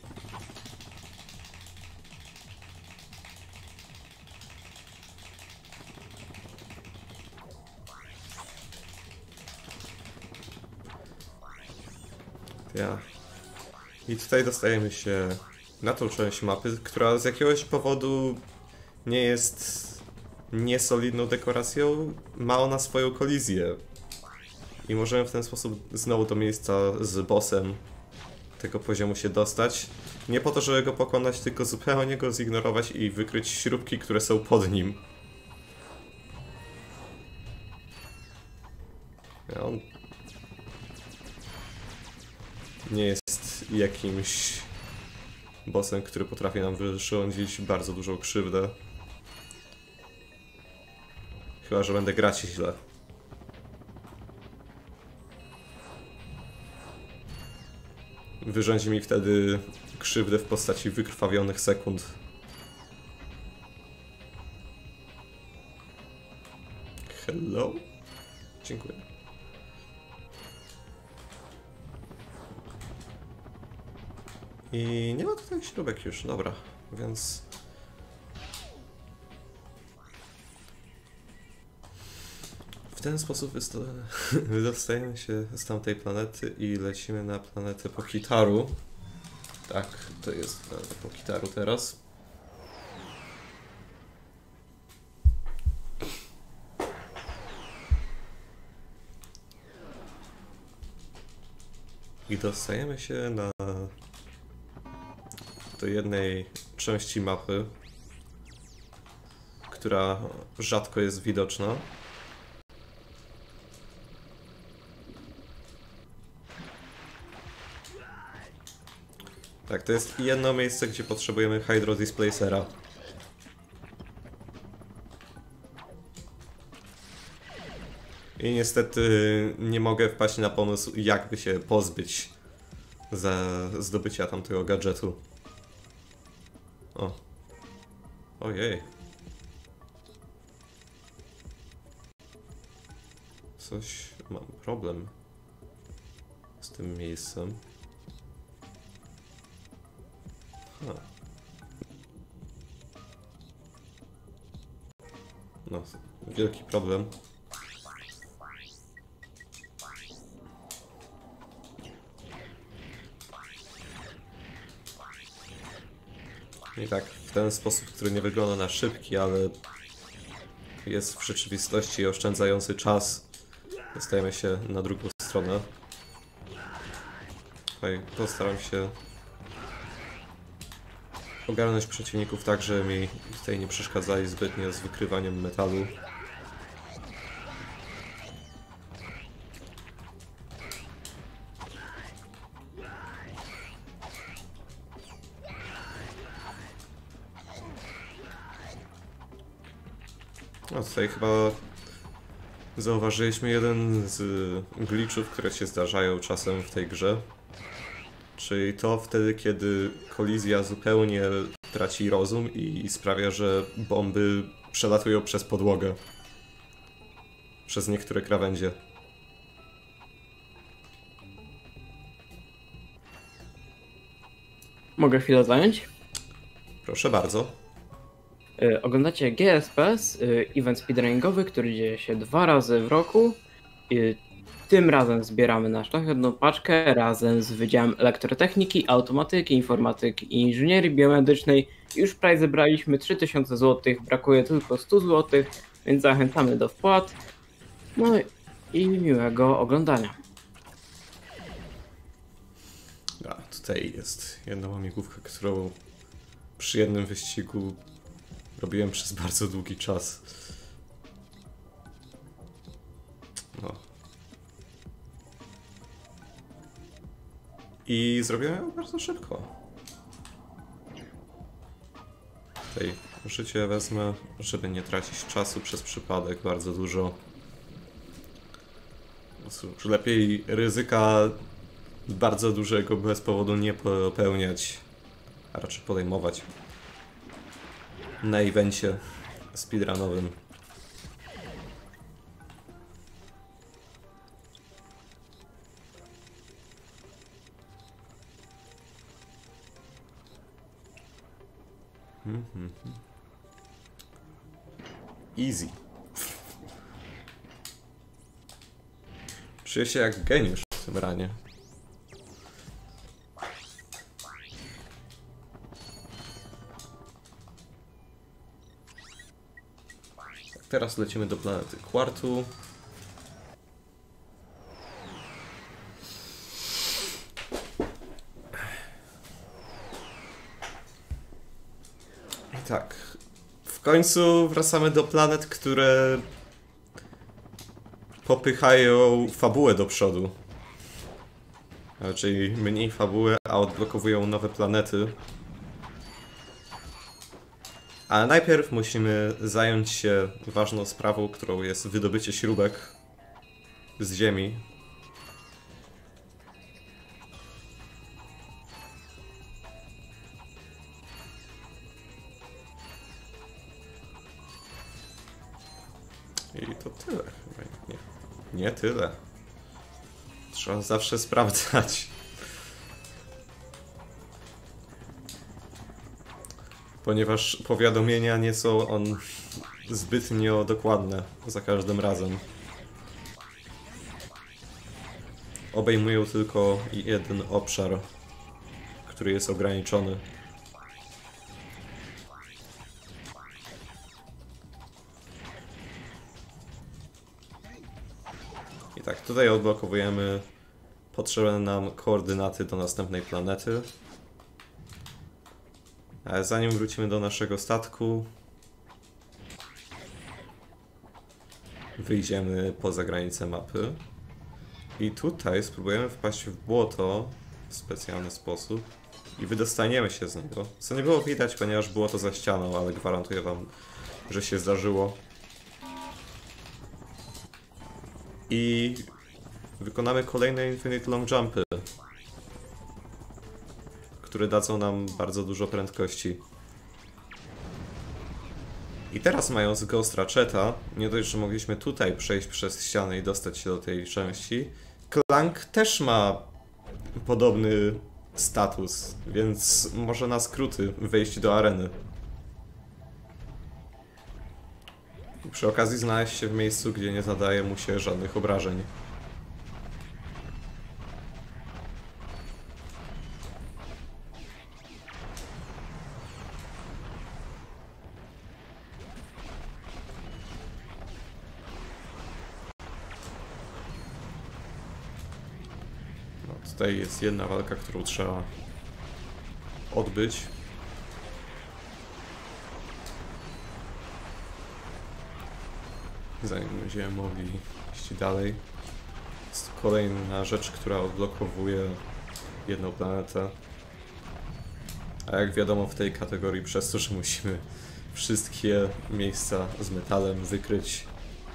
Ja. I tutaj dostajemy się na tą część mapy, która z jakiegoś powodu nie jest niesolidną dekoracją. Ma ona swoją kolizję. I możemy w ten sposób znowu do miejsca z bossem tego poziomu się dostać. Nie po to, żeby go pokonać, tylko zupełnie go zignorować i wykryć śrubki, które są pod nim. On nie jest jakimś bossem, który potrafi nam wyrządzić bardzo dużą krzywdę. Chyba że będę grać źle. Wyrządzi mi wtedy krzywdę w postaci wykrwawionych sekund. Hello? Dziękuję. I nie ma tutaj śrubek już, dobra, więc... W ten sposób wydostajemy się z tamtej planety i lecimy na planetę Pokitaru. Tak, to jest planeta Pokitaru teraz. I dostajemy się do jednej części mapy, która rzadko jest widoczna. Tak, to jest jedno miejsce, gdzie potrzebujemy Hydro Displacera. I niestety nie mogę wpaść na pomysł, jakby się pozbyć za zdobycia tamtego gadżetu. O. Ojej. Coś... mam problem z tym miejscem. No, wielki problem. I tak, w ten sposób, który nie wygląda na szybki, ale jest w rzeczywistości oszczędzający czas. Dostajemy się na drugą stronę. Tutaj postaram się ogarnąć przeciwników tak, żeby mi tutaj nie przeszkadzali zbytnio z wykrywaniem metalu. No tutaj chyba zauważyliśmy jeden z glitchów, które się zdarzają czasem w tej grze. Czyli to wtedy, kiedy kolizja zupełnie traci rozum i sprawia, że bomby przelatują przez podłogę. Przez niektóre krawędzie. Mogę chwilę zająć? Proszę bardzo. Oglądacie GSPS, event speedrunningowy, który dzieje się 2 razy w roku. Tym razem zbieramy na szlachetną paczkę razem z Wydziałem Elektrotechniki, Automatyki, Informatyki i Inżynierii Biomedycznej. Już prawie zebraliśmy 3000 zł, brakuje tylko 100 zł, więc zachęcamy do wpłat. No i miłego oglądania. A tutaj jest jedna łamigłówka, którą przy jednym wyścigu robiłem przez bardzo długi czas. No. I zrobiłem ją bardzo szybko. Tutaj życie wezmę, żeby nie tracić czasu przez przypadek bardzo dużo. Cóż, lepiej ryzyka bardzo dużego bez powodu nie popełniać, a raczej podejmować na evencie speedrunowym. Easy. Czuję się jak geniusz w tym ranie. Teraz lecimy do planety Kwartu. I tak. W końcu wracamy do planet, które popychają fabułę do przodu. Raczej mniej fabułę, a odblokowują nowe planety. Ale najpierw musimy zająć się ważną sprawą, którą jest wydobycie śrubek z ziemi. I to tyle chyba. Nie tyle. Trzeba zawsze sprawdzać. Ponieważ powiadomienia nie są zbytnio dokładne za każdym razem. Obejmują tylko jeden obszar, który jest ograniczony. I tak, tutaj odblokowujemy potrzebne nam koordynaty do następnej planety. Ale zanim wrócimy do naszego statku, wyjdziemy poza granicę mapy i tutaj spróbujemy wpaść w błoto w specjalny sposób i wydostaniemy się z niego. Co nie było widać, ponieważ było to za ścianą, ale gwarantuję wam, że się zdarzyło. I wykonamy kolejne Infinite Long Jumpy, które dadzą nam bardzo dużo prędkości. I teraz, mając Ghost Ratcheta, nie dość, że mogliśmy tutaj przejść przez ścianę i dostać się do tej części, Clank też ma podobny status, więc może na skróty wejść do areny. I przy okazji znaleźć się w miejscu, gdzie nie zadaje mu się żadnych obrażeń. Tutaj jest jedna walka, którą trzeba odbyć. Zanim będziemy mogli iść dalej. Jest kolejna rzecz, która odblokowuje jedną planetę. A jak wiadomo, w tej kategorii, przez to, że musimy wszystkie miejsca z metalem wykryć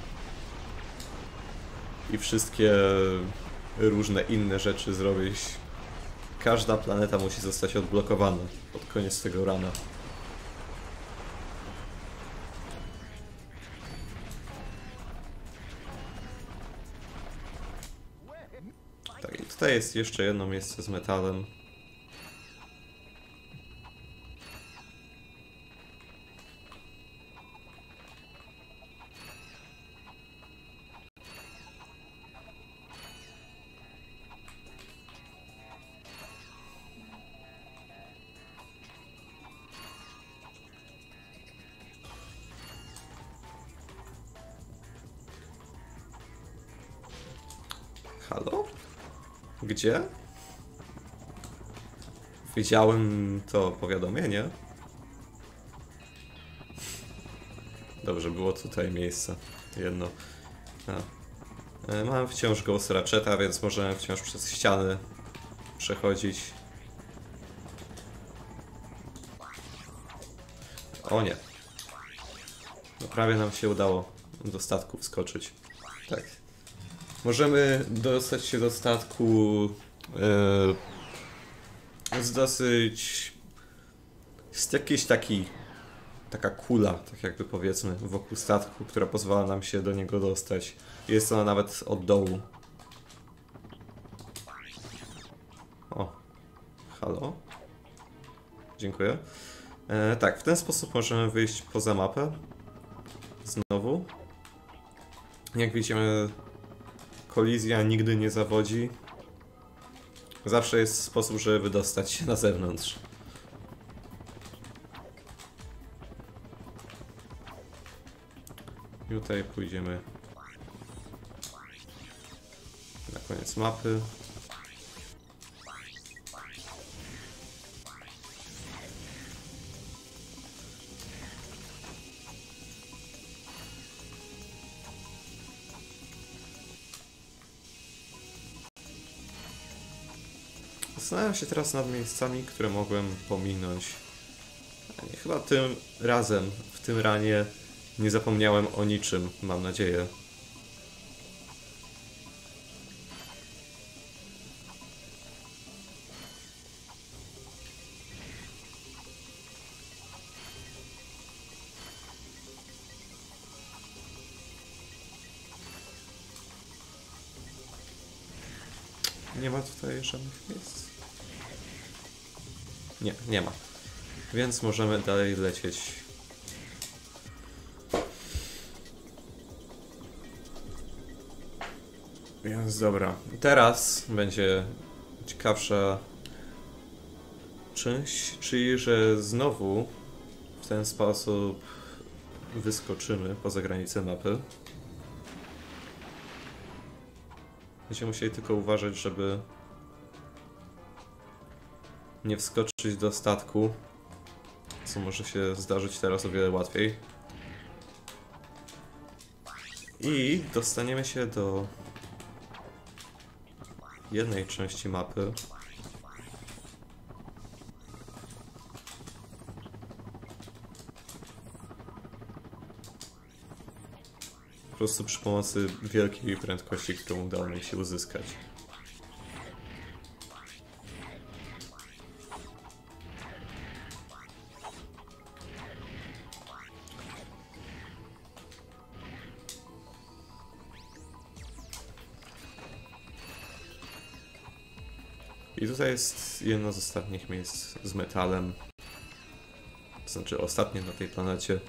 i wszystkie różne inne rzeczy zrobić. Każda planeta musi zostać odblokowana pod koniec tego rana. Tak, i tutaj jest jeszcze jedno miejsce z metalem. Halo? Gdzie? Widziałem to powiadomienie. Dobrze, było tutaj miejsce. Jedno. Mam wciąż Ghost Ratcheta, więc możemy wciąż przez ściany przechodzić. O nie. No prawie nam się udało do statku wskoczyć. Tak. Możemy dostać się do statku z dosyć... Jest jakiś taka kula, tak jakby powiedzmy, wokół statku, która pozwala nam się do niego dostać. Jest ona nawet od dołu. O, halo? Dziękuję. Tak, w ten sposób możemy wyjść poza mapę. Znowu. Jak widzimy, kolizja nigdy nie zawodzi. Zawsze jest sposób, żeby wydostać się na zewnątrz. I tutaj pójdziemy na koniec mapy. Zastanawiam się teraz nad miejscami, które mogłem pominąć. Chyba tym razem, w tym ranie, nie zapomniałem o niczym, mam nadzieję. Nie ma tutaj żadnych miejsc. Nie, nie ma. Więc możemy dalej lecieć. Więc dobra. Teraz będzie ciekawsza część, czyli że znowu w ten sposób wyskoczymy poza granicę mapy. Będziemy musieli tylko uważać, żeby nie wskoczyć do statku, co może się zdarzyć teraz o wiele łatwiej. I dostaniemy się do jednej części mapy. Po prostu przy pomocy wielkiej prędkości, którą udało mi się uzyskać. I tutaj jest jedno z ostatnich miejsc z metalem. To znaczy ostatnie na tej planecie.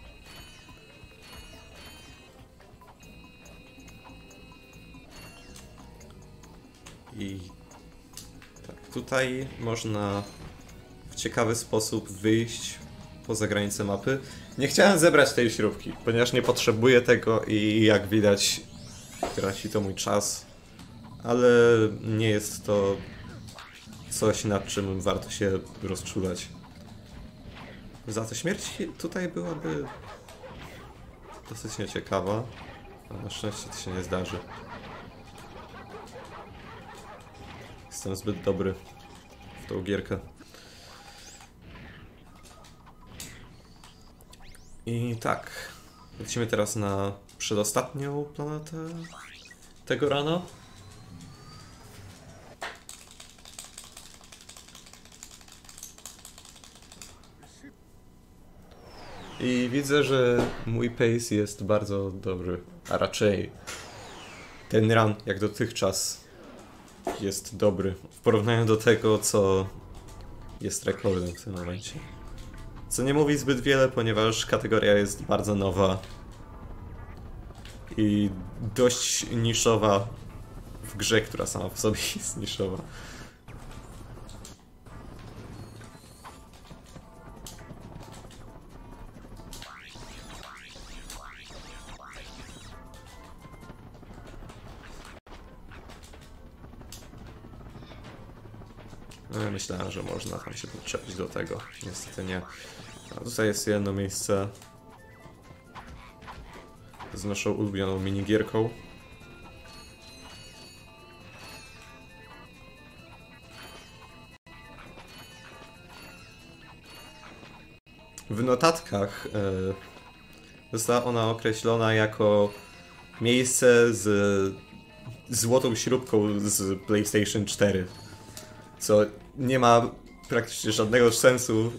I tak, tutaj można w ciekawy sposób wyjść poza granicę mapy. Nie chciałem zebrać tej śrubki, ponieważ nie potrzebuję tego i jak widać traci to mój czas. Ale nie jest to coś, nad czym warto się rozczulać. Za to śmierć tutaj byłaby dosyć nieciekawa, a na szczęście to się nie zdarzy. Jestem zbyt dobry w tą gierkę. I tak, lecimy teraz na przedostatnią planetę tego rana. I widzę, że mój pace jest bardzo dobry, a raczej ten run jak dotychczas jest dobry w porównaniu do tego, co jest rekordem w tym momencie. Co nie mówi zbyt wiele, ponieważ kategoria jest bardzo nowa i dość niszowa w grze, która sama w sobie jest niszowa. No, ja myślałem, że można tam się podczepić do tego. Niestety nie. A tutaj jest jedno miejsce z naszą ulubioną minigierką. W notatkach została ona określona jako miejsce z złotą śrubką z PlayStation 4. Co nie ma praktycznie żadnego sensu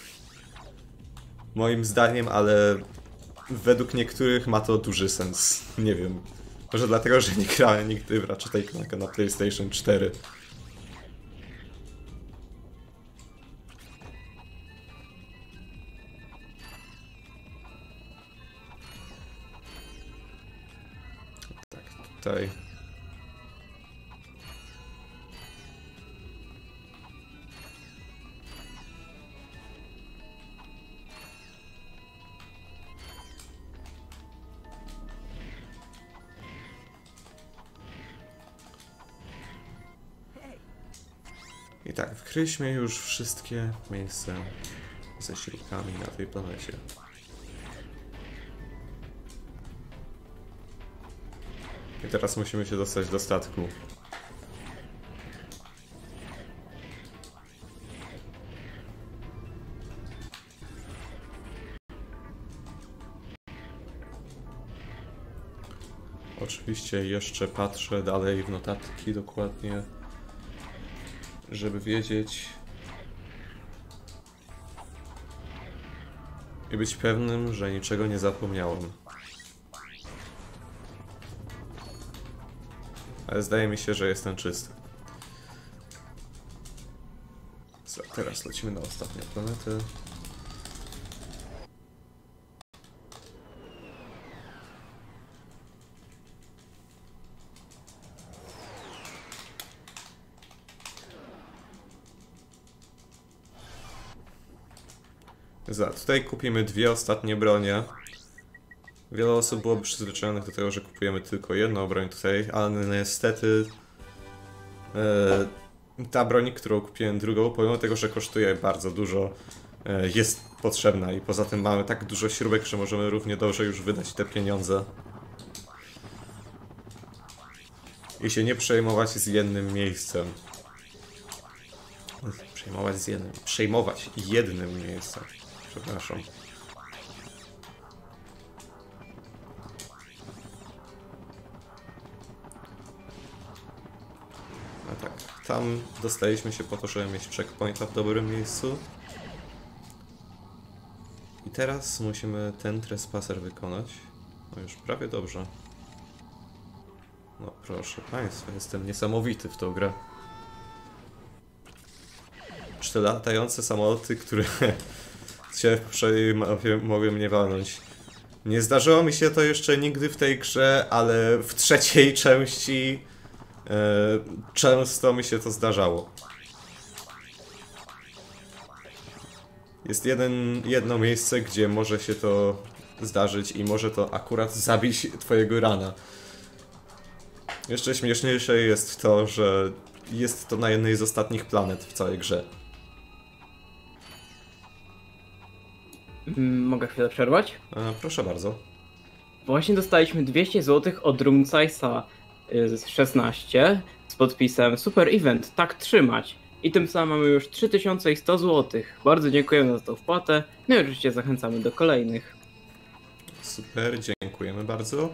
moim zdaniem, ale według niektórych ma to duży sens. Nie wiem. Może dlatego, że nie grałem nigdy w Ratchet & Clanka na PlayStation 4. Tak, tutaj. I tak, wkryliśmy już wszystkie miejsca ze śrubkami na tej planecie. I teraz musimy się dostać do statku. Oczywiście jeszcze patrzę dalej w notatki dokładnie, żeby wiedzieć i być pewnym, że niczego nie zapomniałem. Ale zdaje mi się, że jestem czysty. Teraz lecimy na ostatnią planetę. Tutaj kupimy dwie ostatnie bronie. Wiele osób byłoby przyzwyczajonych do tego, że kupujemy tylko jedną broń tutaj, ale niestety ta broń, którą kupiłem drugą, pomimo tego, że kosztuje bardzo dużo, jest potrzebna i poza tym mamy tak dużo śrubek, że możemy równie dobrze już wydać te pieniądze i się nie przejmować z jednym miejscem. Przejmować jednym miejscem. Przepraszam. A tak, tam dostaliśmy się po to, żeby mieć checkpointa w dobrym miejscu. I teraz musimy ten trespasser wykonać. No już prawie dobrze. No proszę Państwa, jestem niesamowity w tą grę. 4 latające samoloty, które się mogły mnie walnąć. Nie zdarzyło mi się to jeszcze nigdy w tej grze, ale w trzeciej części często mi się to zdarzało. Jest jedno miejsce, gdzie może się to zdarzyć i może to akurat zabić twojego rana. Jeszcze śmieszniejsze jest to, że jest to na jednej z ostatnich planet w całej grze. Mogę chwilę przerwać? Proszę bardzo. Właśnie dostaliśmy 200 zł od Rumcajsa 16 z podpisem Super Event, tak trzymać. I tym samym mamy już 3100 zł. Bardzo dziękujemy za tą wpłatę. No i oczywiście zachęcamy do kolejnych. Super, dziękujemy bardzo.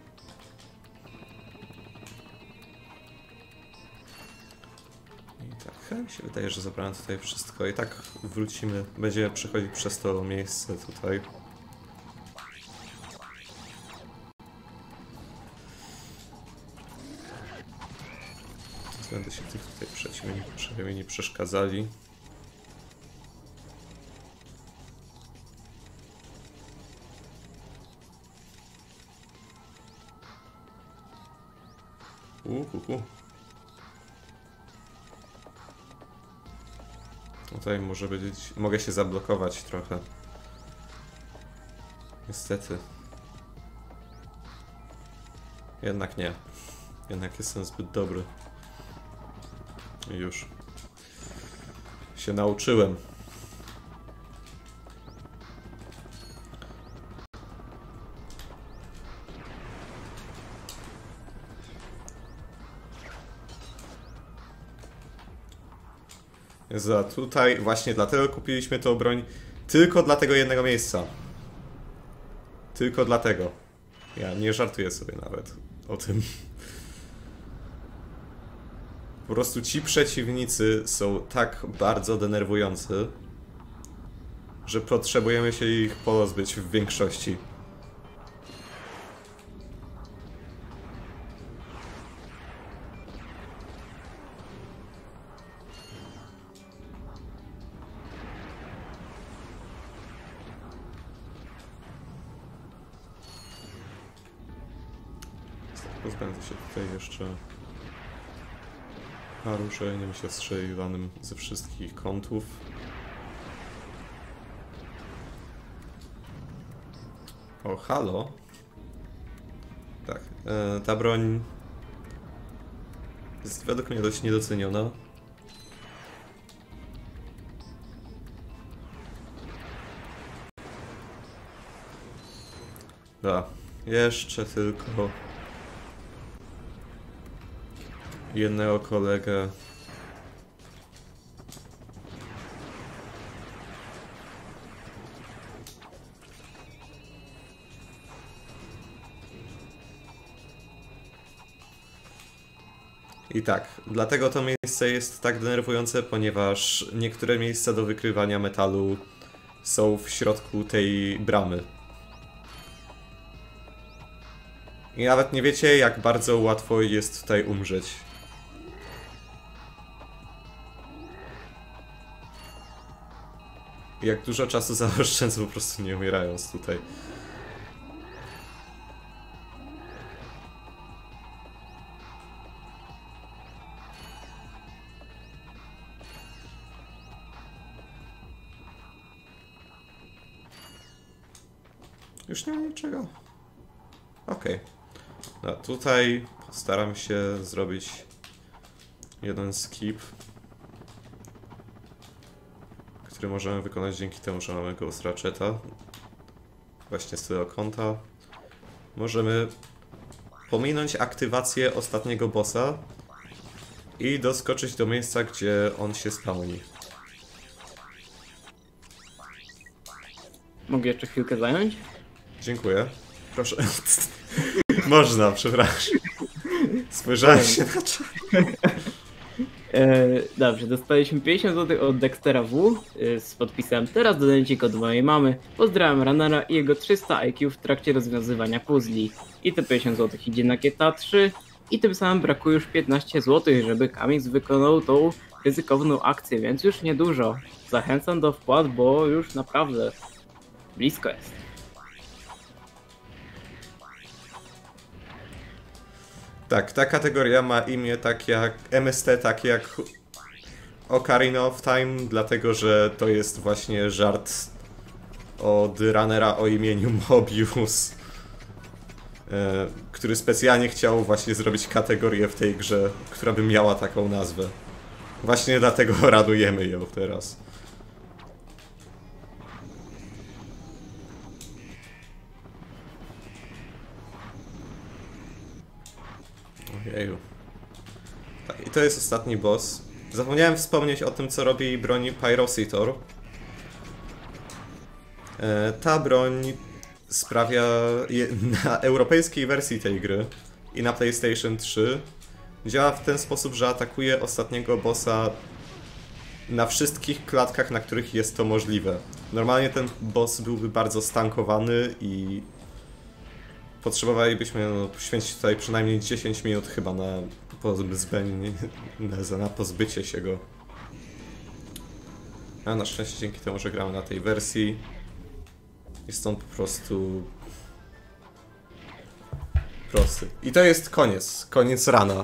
I tak, mi się wydaje, że zabrałem tutaj wszystko. I tak wrócimy, będziemy przechodzić przez to miejsce tutaj. Będę się tych tutaj przeciwnie nie przeszkadzali. Tutaj może być... Mogę się zablokować trochę. Niestety. Jednak nie. Jednak jestem zbyt dobry. I już. Się nauczyłem. Za tutaj właśnie dlatego kupiliśmy tą broń. Tylko dla tego jednego miejsca. Tylko dlatego. Ja nie żartuję sobie nawet o tym. Po prostu ci przeciwnicy są tak bardzo denerwujący, że potrzebujemy się ich pozbyć w większości. Pozbędę się tutaj jeszcze naruszeniem się strzeliwanym ze wszystkich kątów. O, halo. Tak, ta broń jest według mnie dość niedoceniona. Da, jeszcze tylko jednego kolegę. I tak, dlatego to miejsce jest tak denerwujące, ponieważ niektóre miejsca do wykrywania metalu są w środku tej bramy. I nawet nie wiecie, jak bardzo łatwo jest tutaj umrzeć. Jak dużo czasu zaoszczędzą po prostu nie umierając tutaj. Już nie ma niczego. Okej. No, tutaj postaram się zrobić jeden skip, który możemy wykonać dzięki temu, że mamy Ghost Ratcheta. Właśnie z tego kąta. Możemy pominąć aktywację ostatniego bossa i doskoczyć do miejsca, gdzie on się spawni. Mogę jeszcze chwilkę zająć? Dziękuję. Proszę. Można, przepraszam. Spojrzałem się na czas. Dobrze, dostaliśmy 50 zł od Dextera W z podpisem "Teraz dodajcie kod mojej mamy. Pozdrawiam Runnera i jego 300 IQ w trakcie rozwiązywania puzli". I te 50 zł idzie na GTA 3 i tym samym brakuje już 15 zł, żeby Kamix wykonał tą ryzykowną akcję, więc już niedużo. Zachęcam do wpłat, bo już naprawdę blisko jest. Tak, ta kategoria ma imię tak jak MST, tak jak Ocarina of Time, dlatego że to jest właśnie żart od Runnera o imieniu Mobius, który specjalnie chciał właśnie zrobić kategorię w tej grze, która by miała taką nazwę. Właśnie dlatego radujemy ją teraz. Ojeju. Tak, i to jest ostatni boss. Zapomniałem wspomnieć o tym, co robi broń Pyrocitor. Ta broń sprawia na europejskiej wersji tej gry i na PlayStation 3 działa w ten sposób, że atakuje ostatniego bossa na wszystkich klatkach, na których jest to możliwe. Normalnie ten boss byłby bardzo stankowany i potrzebowalibyśmy poświęcić tutaj przynajmniej 10 minut chyba na pozbycie się go. A na szczęście dzięki temu, że gramy na tej wersji, jest on po prostu prosty. I to jest koniec rana.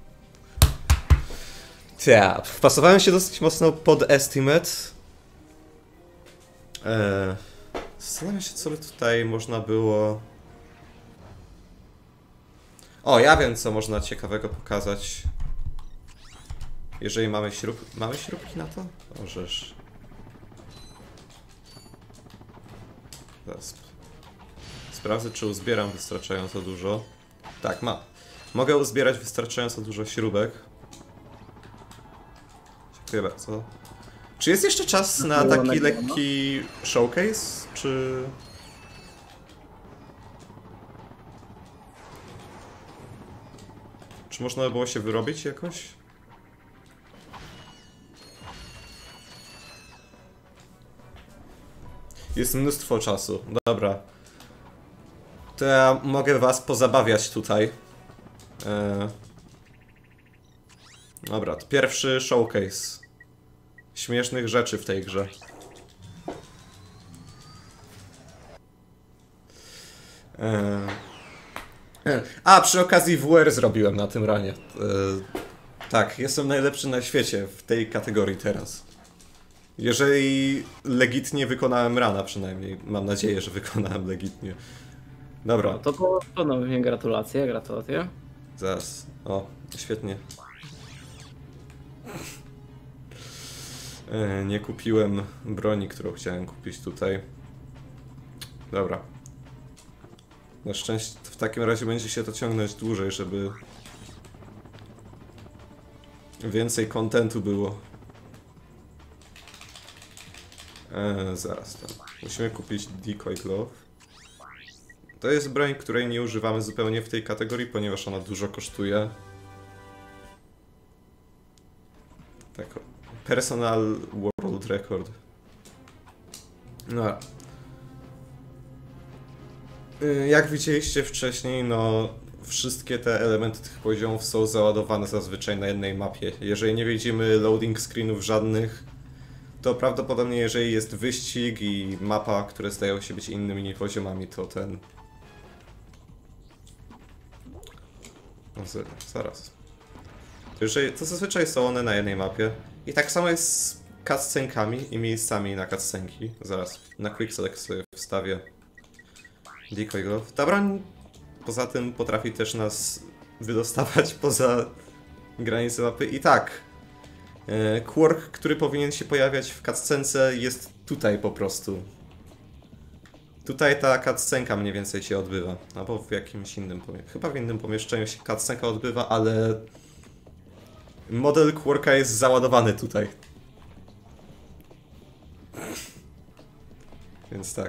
Ja, wpasowałem się dosyć mocno pod Estimate. Zastanawiam się, co by tutaj można było... O, ja wiem, co można ciekawego pokazać. Jeżeli mamy Mamy śrubki na to? Możesz. Sprawdzę, czy uzbieram wystarczająco dużo. Tak, mogę uzbierać wystarczająco dużo śrubek. Dziękuję bardzo. Czy jest jeszcze czas na taki lekki showcase? Czy... Czy można by było się wyrobić jakoś? Jest mnóstwo czasu. Dobra. To ja mogę was pozabawiać tutaj. Dobra, to pierwszy showcase śmiesznych rzeczy w tej grze. A, przy okazji WR zrobiłem na tym ranie. Tak, jestem najlepszy na świecie w tej kategorii teraz. Jeżeli legitnie wykonałem rana przynajmniej. Mam nadzieję, że wykonałem legitnie. Dobra. No, to ponownie gratulacje. Zaraz. O, świetnie. Nie kupiłem broni, którą chciałem kupić tutaj. Dobra. Na szczęście w takim razie będzie się to ciągnąć dłużej, żeby więcej kontentu było. Zaraz tam. Musimy kupić Decoy Glove. To jest broń, której nie używamy zupełnie w tej kategorii, ponieważ ona dużo kosztuje. Tak. Personal World Record. No. Jak widzieliście wcześniej, no wszystkie te elementy tych poziomów są załadowane zazwyczaj na jednej mapie. Jeżeli nie widzimy loading screenów żadnych, to prawdopodobnie jeżeli jest wyścig i mapa, które zdają się być innymi poziomami, to ten... No, zaraz. To zazwyczaj są one na jednej mapie. I tak samo jest z cutscenkami i miejscami na cutscenki. Zaraz, na Quick Select sobie wstawię Decoy Glove. Ta broń poza tym potrafi też nas wydostawać poza granice mapy. I tak, quirk, który powinien się pojawiać w cutscence, jest tutaj po prostu. Tutaj ta cutscenka mniej więcej się odbywa. Albo w jakimś innym pomieszczeniu. Chyba w innym pomieszczeniu się cutscenka odbywa, ale model quirka jest załadowany tutaj. Więc tak.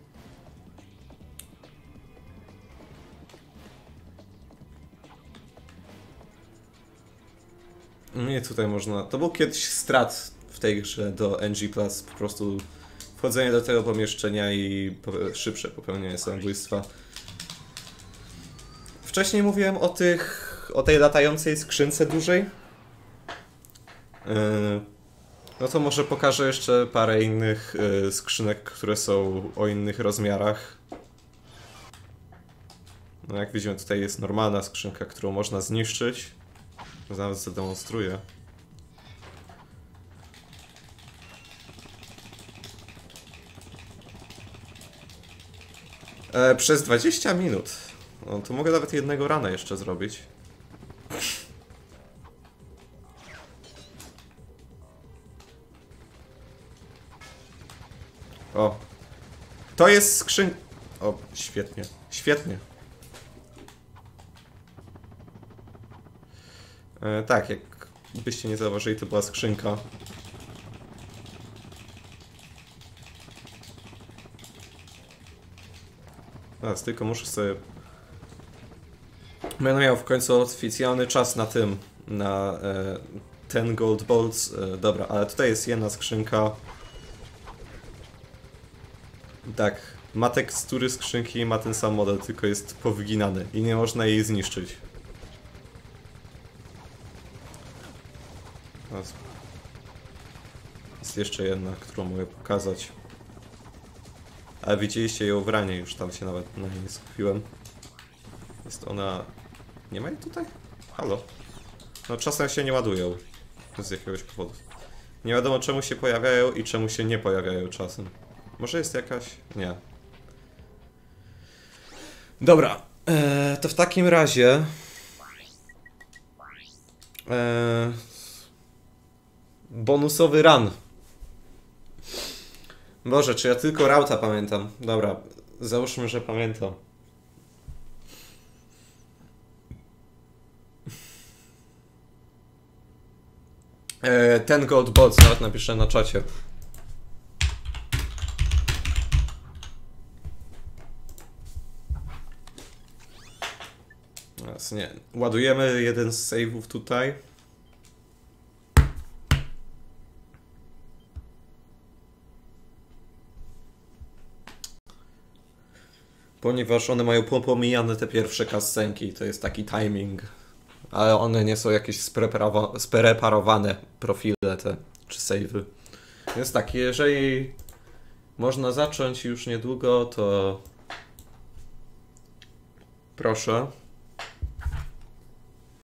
Nie, tutaj można... To był kiedyś strat w tej grze do NG+, po prostu wchodzenie do tego pomieszczenia i szybsze popełnienie samobójstwa. Wcześniej mówiłem o tej latającej skrzynce dużej. No to może pokażę jeszcze parę innych skrzynek, które są o innych rozmiarach. No jak widzimy, tutaj jest normalna skrzynka, którą można zniszczyć. Nawet zademonstruję. Przez 20 minut. No to mogę nawet jednego rana jeszcze zrobić. O. To jest skrzynka. O, świetnie. Świetnie. Tak, jak byście nie zauważyli, to była skrzynka. Teraz tylko muszę sobie... Będę miał w końcu oficjalny czas na tym, na 10 gold bolts. Dobra, ale tutaj jest jedna skrzynka. Tak, ma tekstury skrzynki, ma ten sam model, tylko jest powyginany i nie można jej zniszczyć. Teraz jest jeszcze jedna, którą mogę pokazać. Ale widzieliście ją w ranie, już tam się nawet na niej skupiłem. Jest ona... Nie ma jej tutaj? Halo? No czasem się nie ładują. Z jakiegoś powodu. Nie wiadomo czemu się pojawiają i czemu się nie pojawiają czasem. Może jest jakaś... Nie. Dobra. To w takim razie... Bonusowy run. Boże, czy ja tylko Rauta pamiętam? Dobra, załóżmy, że pamiętam. Ten gold bots nawet napiszę na czacie. Teraz nie. Ładujemy jeden z save'ów tutaj. Ponieważ one mają popomijane te pierwsze cutscenki, to jest taki timing. Ale one nie są jakieś spreparowane profile te, czy save'y. Więc tak, jeżeli można zacząć już niedługo, to proszę.